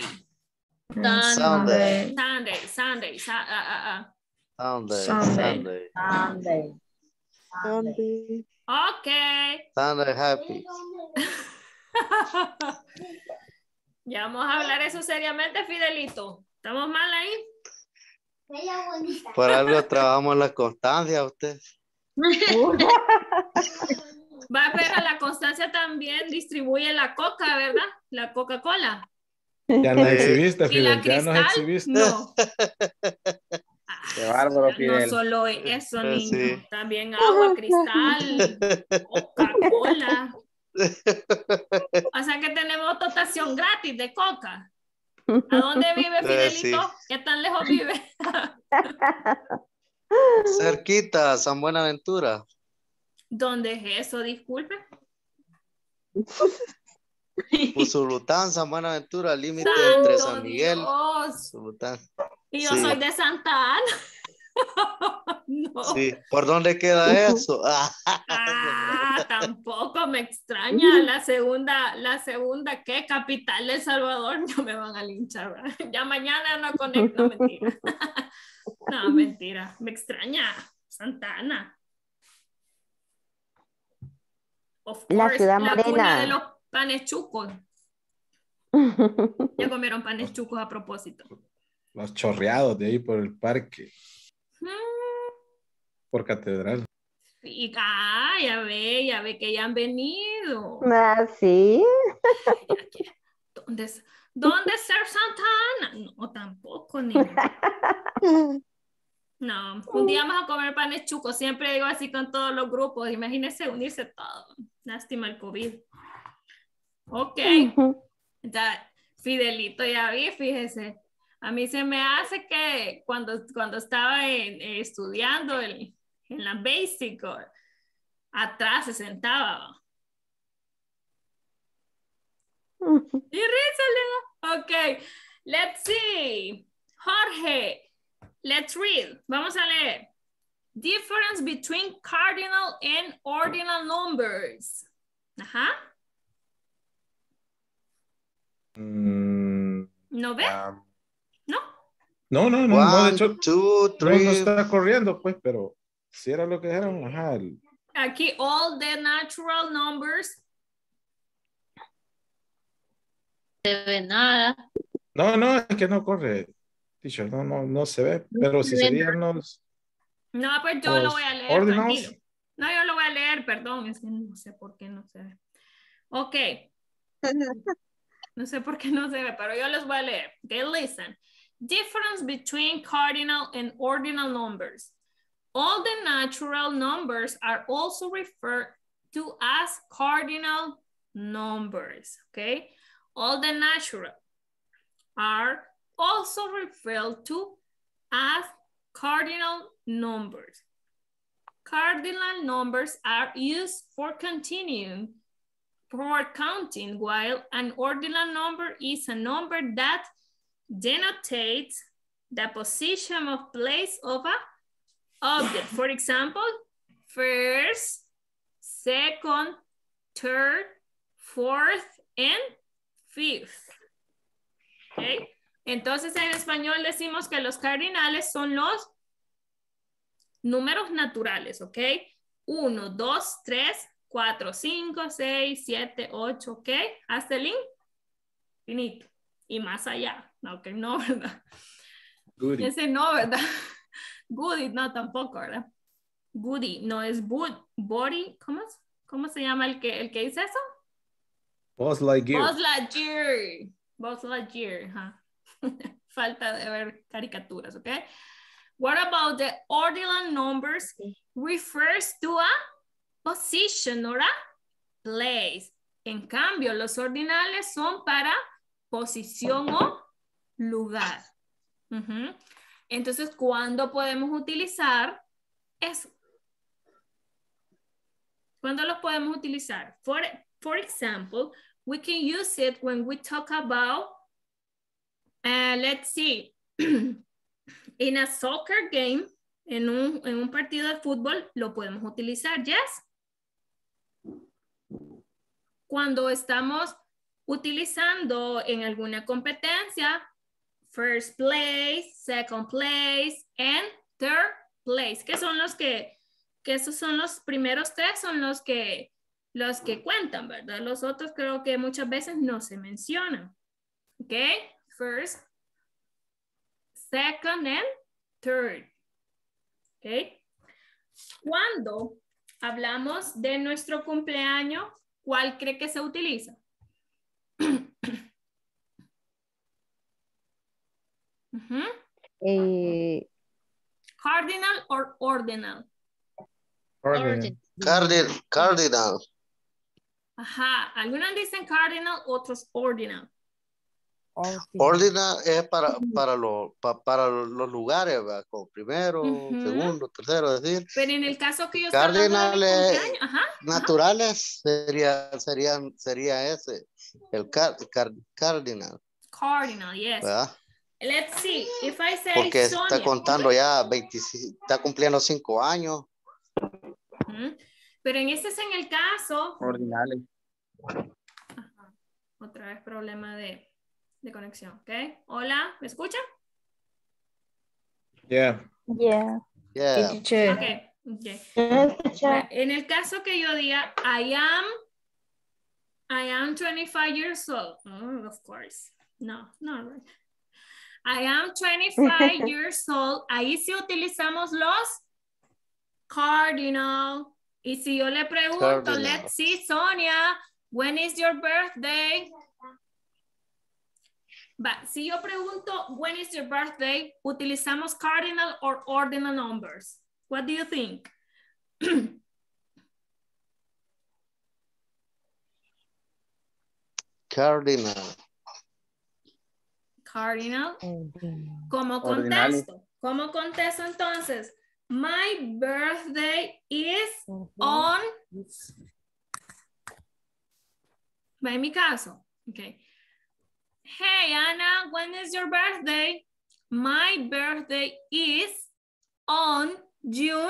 Okay. Sunday happy. Ya vamos a hablar eso seriamente, Fidelito. ¿Estamos mal ahí? Por algo trabajamos la constancia, usted. Va, pero la constancia también distribuye la coca, ¿verdad? La Coca-Cola. Ya nos exhibiste, ¿Y la Fidel, ya nos Cristal? exhibiste. No. Qué bárbaro, Fidel. No solo eso, niño. Sí. También agua, Cristal, Coca-Cola. O sea que tenemos dotación gratis de coca. ¿A dónde vive Fidelito? Sí. ¿Qué tan lejos vive? Cerquita, San Buenaventura. ¿Dónde es eso? Disculpe. Usulután, San Buenaventura, límite entre San Miguel. Usulután. Y yo Sí. soy de Santa Ana. No. Sí. ¿Por dónde queda eso? Tampoco me extraña. La segunda, ¿qué? Capital de El Salvador. No me van a linchar, ¿verdad? Ya mañana no conecto, no, mentira. No, mentira. Me extraña. Santa Ana. Of course, La ciudad la morena. cuna de los panes chucos. Ya comieron panes chucos a propósito. Los chorreados de ahí por el parque. Por Catedral. Y ya ve que ya han venido. Sí. ¿Dónde está Santana? No, tampoco, ni. No, un día vamos a comer panes chucos. Siempre digo así con todos los grupos. Imagínense unirse todo. Lástima el COVID. Ok. Ya, Fidelito, ya vi, fíjese. A mí se me hace que cuando estaba estudiando en la basic, atrás se sentaba. Y risa, Leo. Ok, let's see. Jorge, let's read. Vamos a leer. Difference between cardinal and ordinal numbers. Ajá. ¿No ve? ¿No? No, One, de hecho, 2, 3. no está corriendo, pues, pero si era lo que eran, ajá. Aquí, all the natural numbers. Se ve nada. No, es que no corre. Teacher, no se ve, pero si serían los... No, pues yo lo voy a leer, ordinals. tranquilo. No, yo lo voy a leer, perdón, es que no sé por qué no se ve. Ok. No sé por qué no se ve, pero yo les voy a leer. Okay, listen. Difference between cardinal and ordinal numbers. All the natural numbers are also referred to as cardinal numbers, okay? All the natural are also referred to as cardinal numbers. Cardinal numbers are used for counting, while an ordinal number is a number that denotates the position of place of a object. For example, first, second, third, fourth, and fifth. Okay. Entonces en español decimos que los cardinales son los números naturales, ¿ok? 1, 2, 3, 4, 5, 6, 7, 8, ¿ok? Hasta el infinito. Y más allá. Ok, no, ¿verdad? Goody. Ese no, ¿verdad? Goody, no, tampoco, ¿verdad? Goody, no es body, ¿cómo se llama el que dice eso? Buzz Lightyear. Buzz Lightyear, ajá. Falta de ver caricaturas, ¿ok? What about the ordinal numbers? Refers to a position or a place. En cambio, los ordinales son para posición o lugar. Entonces, ¿cuándo podemos utilizar eso? ¿Cuándo los podemos utilizar? For example, we can use it when we talk about, let's see, in a soccer game, en un partido de fútbol, lo podemos utilizar, yes. Cuando estamos utilizando en alguna competencia, first place, second place, and third place, que son los que esos son los primeros tres, son los que cuentan, ¿verdad? Los otros creo que muchas veces no se mencionan. ¿Ok? First, second, and third. ¿Ok? Cuando hablamos de nuestro cumpleaños, ¿cuál cree que se utiliza? Cardinal or ordinal? Cardinal. Ajá, algunos dicen cardinal, otros ordinal. Ordinal es para los lugares, ¿verdad? Como primero, segundo, tercero, es decir. Pero en el caso que yo estoy hablando de mi cumpleaños, naturales sería ese, el cardinal. Cardinal, yes. ¿Verdad? Let's see, if I say porque Sonia, está contando ya 25, está cumpliendo 5 años. Pero en este es en el caso. Ordinales. Ajá. Otra vez problema de conexión, ¿ok? Hola, ¿me escuchan? Yeah. Yeah. Yeah. Okay. En el caso que yo diga, I am 25 years old. Oh, of course. No, right. I am 25 years old. Ahí sí utilizamos los cardinal. Y si yo le pregunto, cardinal. Let's see, Sonia, when is your birthday? Si yo pregunto, when is your birthday? ¿Utilizamos cardinal or ordinal numbers? What do you think? Cardinal. Cardinal. ¿Cómo Ordinales. contesto? ¿Cómo contesto entonces? My birthday is on... Va en mi caso. Okay. Hey, Anna, when is your birthday? My birthday is on June.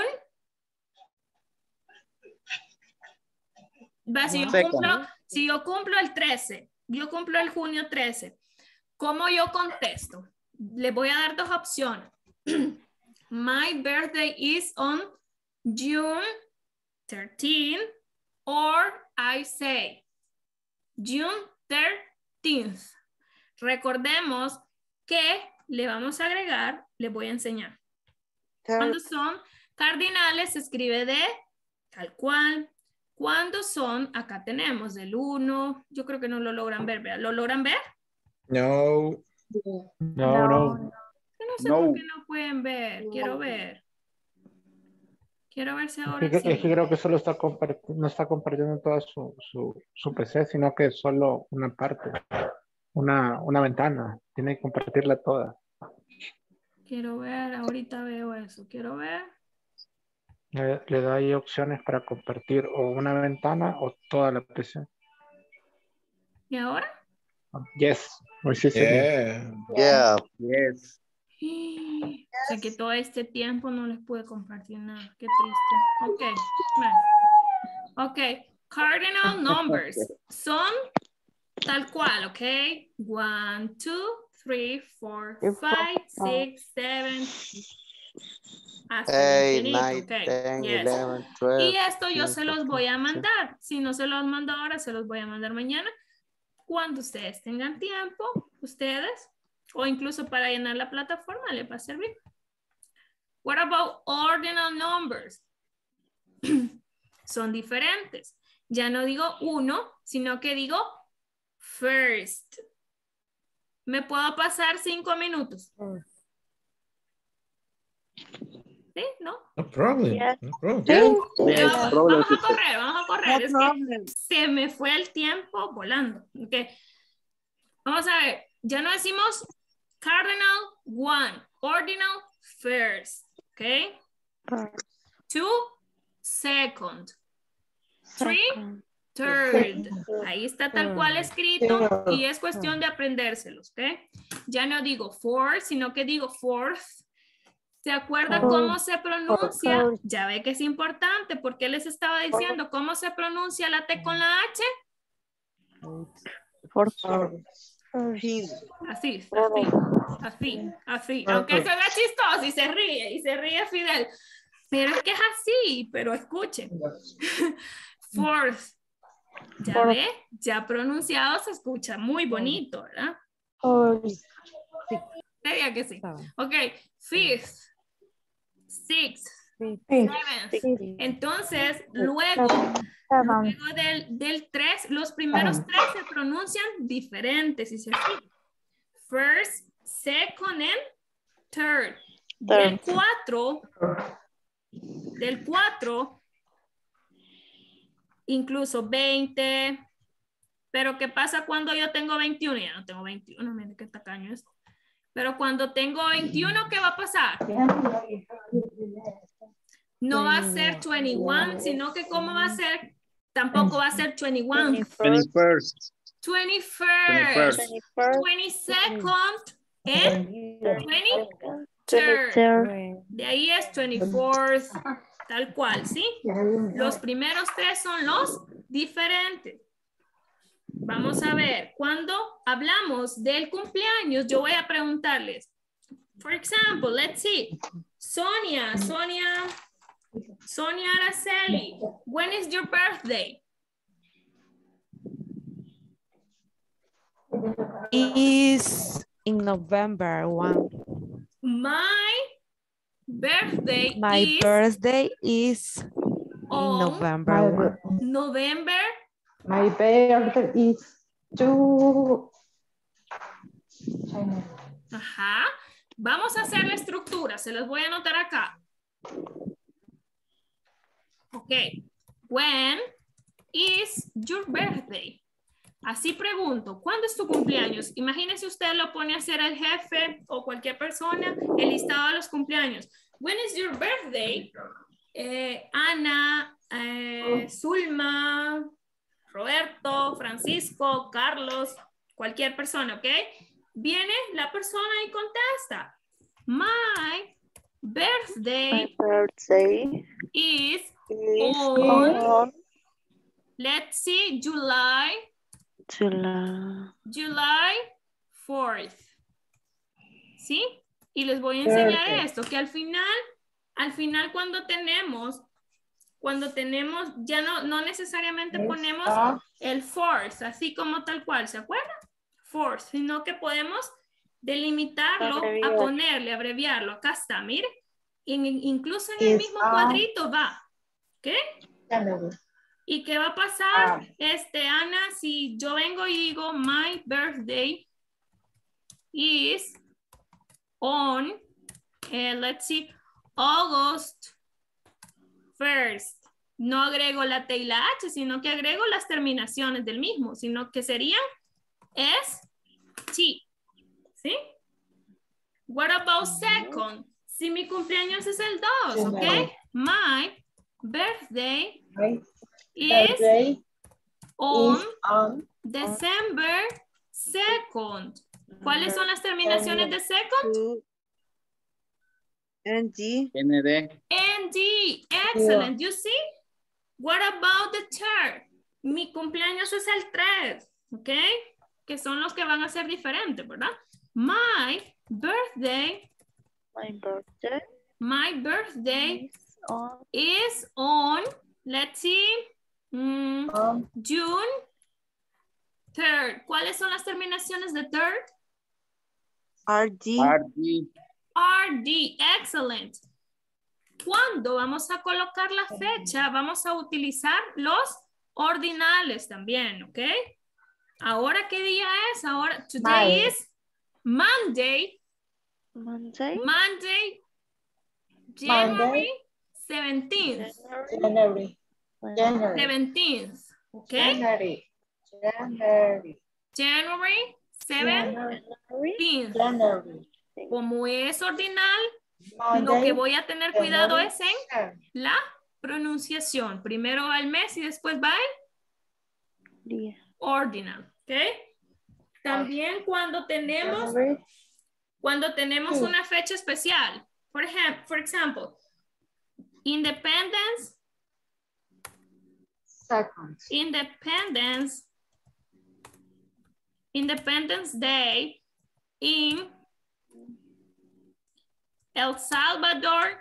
Va, si yo cumplo el 13, yo cumplo el junio 13, ¿cómo yo contesto? Le voy a dar dos opciones. My birthday is on June 13, or I say June 13th. Recordemos que le vamos a agregar, le voy a enseñar. Cuando son cardinales se escribe de tal cual. Cuando son, acá tenemos el 1, yo creo que no lo logran ver, ¿verdad? ¿Lo logran ver? No. No sé por qué no pueden ver, quiero ver. Quiero ver si ahora Es sí. que creo que solo no está compartiendo toda su PC, sino que es solo una parte, una ventana. Tiene que compartirla toda. Quiero ver, ahorita veo eso. Quiero ver. Le da ahí opciones para compartir o una ventana o toda la PC. ¿Y ahora? Yes. Yeah. Yes. O sea que todo este tiempo no les pude compartir nada. Qué triste. Ok. Bueno. Ok. Cardinal numbers. Son tal cual, ok. 1, 2, 3, 4, 5, 6, 7. Hasta el infinito, okay. 10, Yes. 11, 12, Y esto yo 15, se los voy a mandar. Si no se los mando ahora, se los voy a mandar mañana. Cuando ustedes tengan tiempo, ustedes, o incluso para llenar la plataforma, les va a servir. What about ordinal numbers? Son diferentes. Ya no digo 1, sino que digo first. ¿Me puedo pasar 5 minutos? ¿Sí? ¿No? No problem. Yes. No problem. Yes. Vamos a correr. Es que se me fue el tiempo volando. Okay. Vamos a ver. Ya no decimos cardinal 1, ordinal first. Okay. 2, second. 3, third. Ahí está tal cual escrito y es cuestión de aprendérselos. Okay. Ya no digo fourth, sino que digo fourth. ¿Se acuerda cómo se pronuncia? Ya ve que es importante porque les estaba diciendo cómo se pronuncia la T con la H. Así. Aunque se ve chistoso y se ríe Fidel. Pero es que es así, pero escuchen. Fourth. Ya ve, ya pronunciado se escucha muy bonito, ¿verdad? Diría que sí. Ok, fifth. 6, 7. Entonces, luego del 3, los primeros 3 se pronuncian diferentes. Y se escribe first, second, and third. Del 4, incluso 20. Pero ¿qué pasa cuando yo tengo 21? Ya no tengo 21, miren qué tacaño es. Pero cuando tengo 21, ¿qué va a pasar? No va a ser 21, sino que ¿cómo va a ser? Tampoco va a ser 21. 21st. 21st. 22nd. And 23rd. De ahí es 24th. Tal cual, ¿sí? Los primeros 3 son los diferentes. Vamos a ver, cuando hablamos del cumpleaños, yo voy a preguntarles. For example, let's see. Sonia Araceli, when is your birthday? Is in November 1. My birthday is in November 1. November. My birthday is 2. Ajá. Vamos a hacer la estructura. Se los voy a anotar acá. Ok. When is your birthday? Así pregunto, ¿cuándo es tu cumpleaños? Imagínese usted lo pone a hacer el jefe o cualquier persona el listado de los cumpleaños. When is your birthday? Ana, Zulma, Roberto, Francisco, Carlos, cualquier persona, ¿ok? Viene la persona y contesta. My birthday is on, let's see, July 4th. ¿Sí? Y les voy a enseñar esto, que al final cuando tenemos, ya no necesariamente ponemos el 4th, así como tal cual, ¿se acuerdan? 4th, sino que podemos delimitarlo, a ponerle, abreviarlo. Acá está, mire. Incluso en el mismo cuadrito va. ¿Ok? ¿Y qué va a pasar, Ana, si yo vengo y digo my birthday is on, let's see, August 1st. No agrego la T y la H, sino que agrego las terminaciones del mismo, sino que serían S-T. ¿Sí? What about second? Si mi cumpleaños es el 2, ¿ok? My birthday is on December 2nd. ¿Cuáles son las terminaciones de second? ND. ND. Excellent. You see? What about the third? Mi cumpleaños es el 3. ¿Ok? Que son los que van a ser diferentes, ¿verdad? My birthday is on, let's see, June 3rd. ¿Cuáles son las terminaciones de third? RD, excellent. Cuando vamos a colocar la fecha, vamos a utilizar los ordinales también, ¿ok? Ahora, ¿qué día es? Ahora, today is Monday, January 17th. January 17th, ¿ok? January 17th. Como es ordinal, lo que voy a tener cuidado es en la pronunciación. Primero va el mes y después va el ordinal, ¿ok? También cuando tenemos una fecha especial, por ejemplo, Independence Day in El Salvador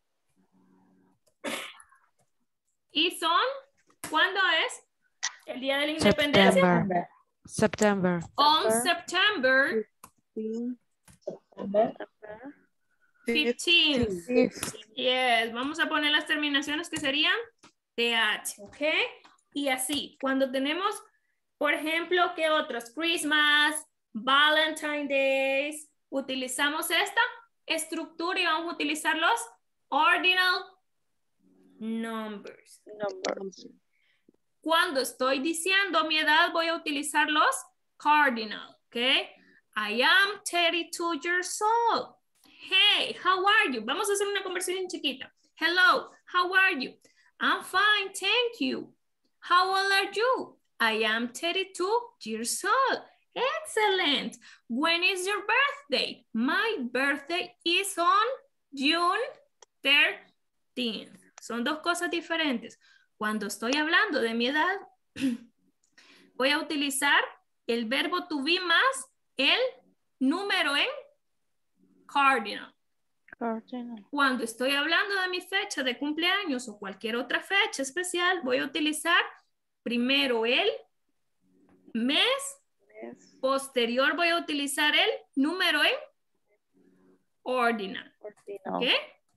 is on, ¿cuándo es? El día de la independencia. September. On September 15th. Yes, vamos a poner las terminaciones que serían TH, ¿ok? Y así, cuando tenemos, por ejemplo, ¿qué otros? Christmas, Valentine's Days, utilizamos esta estructura y vamos a utilizar los ordinal numbers. Cuando estoy diciendo mi edad, voy a utilizar los cardinal, ¿ok? I am 32 years old. Hey, how are you? Vamos a hacer una conversación chiquita. Hello, how are you? I'm fine, thank you. How old are you? I am 32 years old. Excellent. When is your birthday? My birthday is on June 13th. Son dos cosas diferentes. Cuando estoy hablando de mi edad, voy a utilizar el verbo to be más el número en cardinal. Cuando estoy hablando de mi fecha de cumpleaños o cualquier otra fecha especial, voy a utilizar primero el mes, posterior voy a utilizar el número en ordinal. ¿Ok?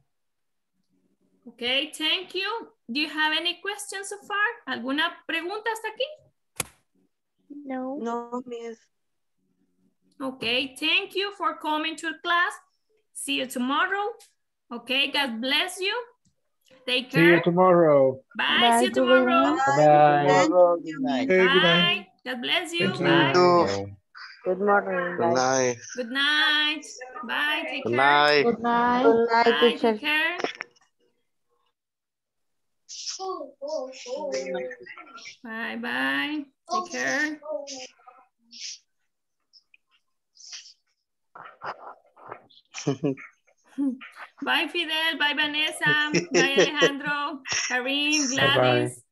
Ok, thank you. Do you have any questions so far? ¿Alguna pregunta hasta aquí? No, miss. Okay, thank you for coming to class. See you tomorrow. Okay, God bless you. Take care. See you tomorrow. Bye. See you tomorrow. Bye. Good night. Bye. God bless you. Bye. Good morning. Good night. Good night. Bye. Take Good care. night. Good night. Bye. Take care. Bye. Bye. Take care. Bye, Fidel. Bye, Vanessa. Bye, Alejandro. Karim, Gladys.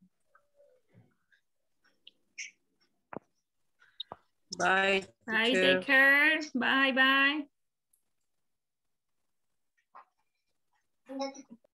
Bye. Bye. Take care. Bye. Bye.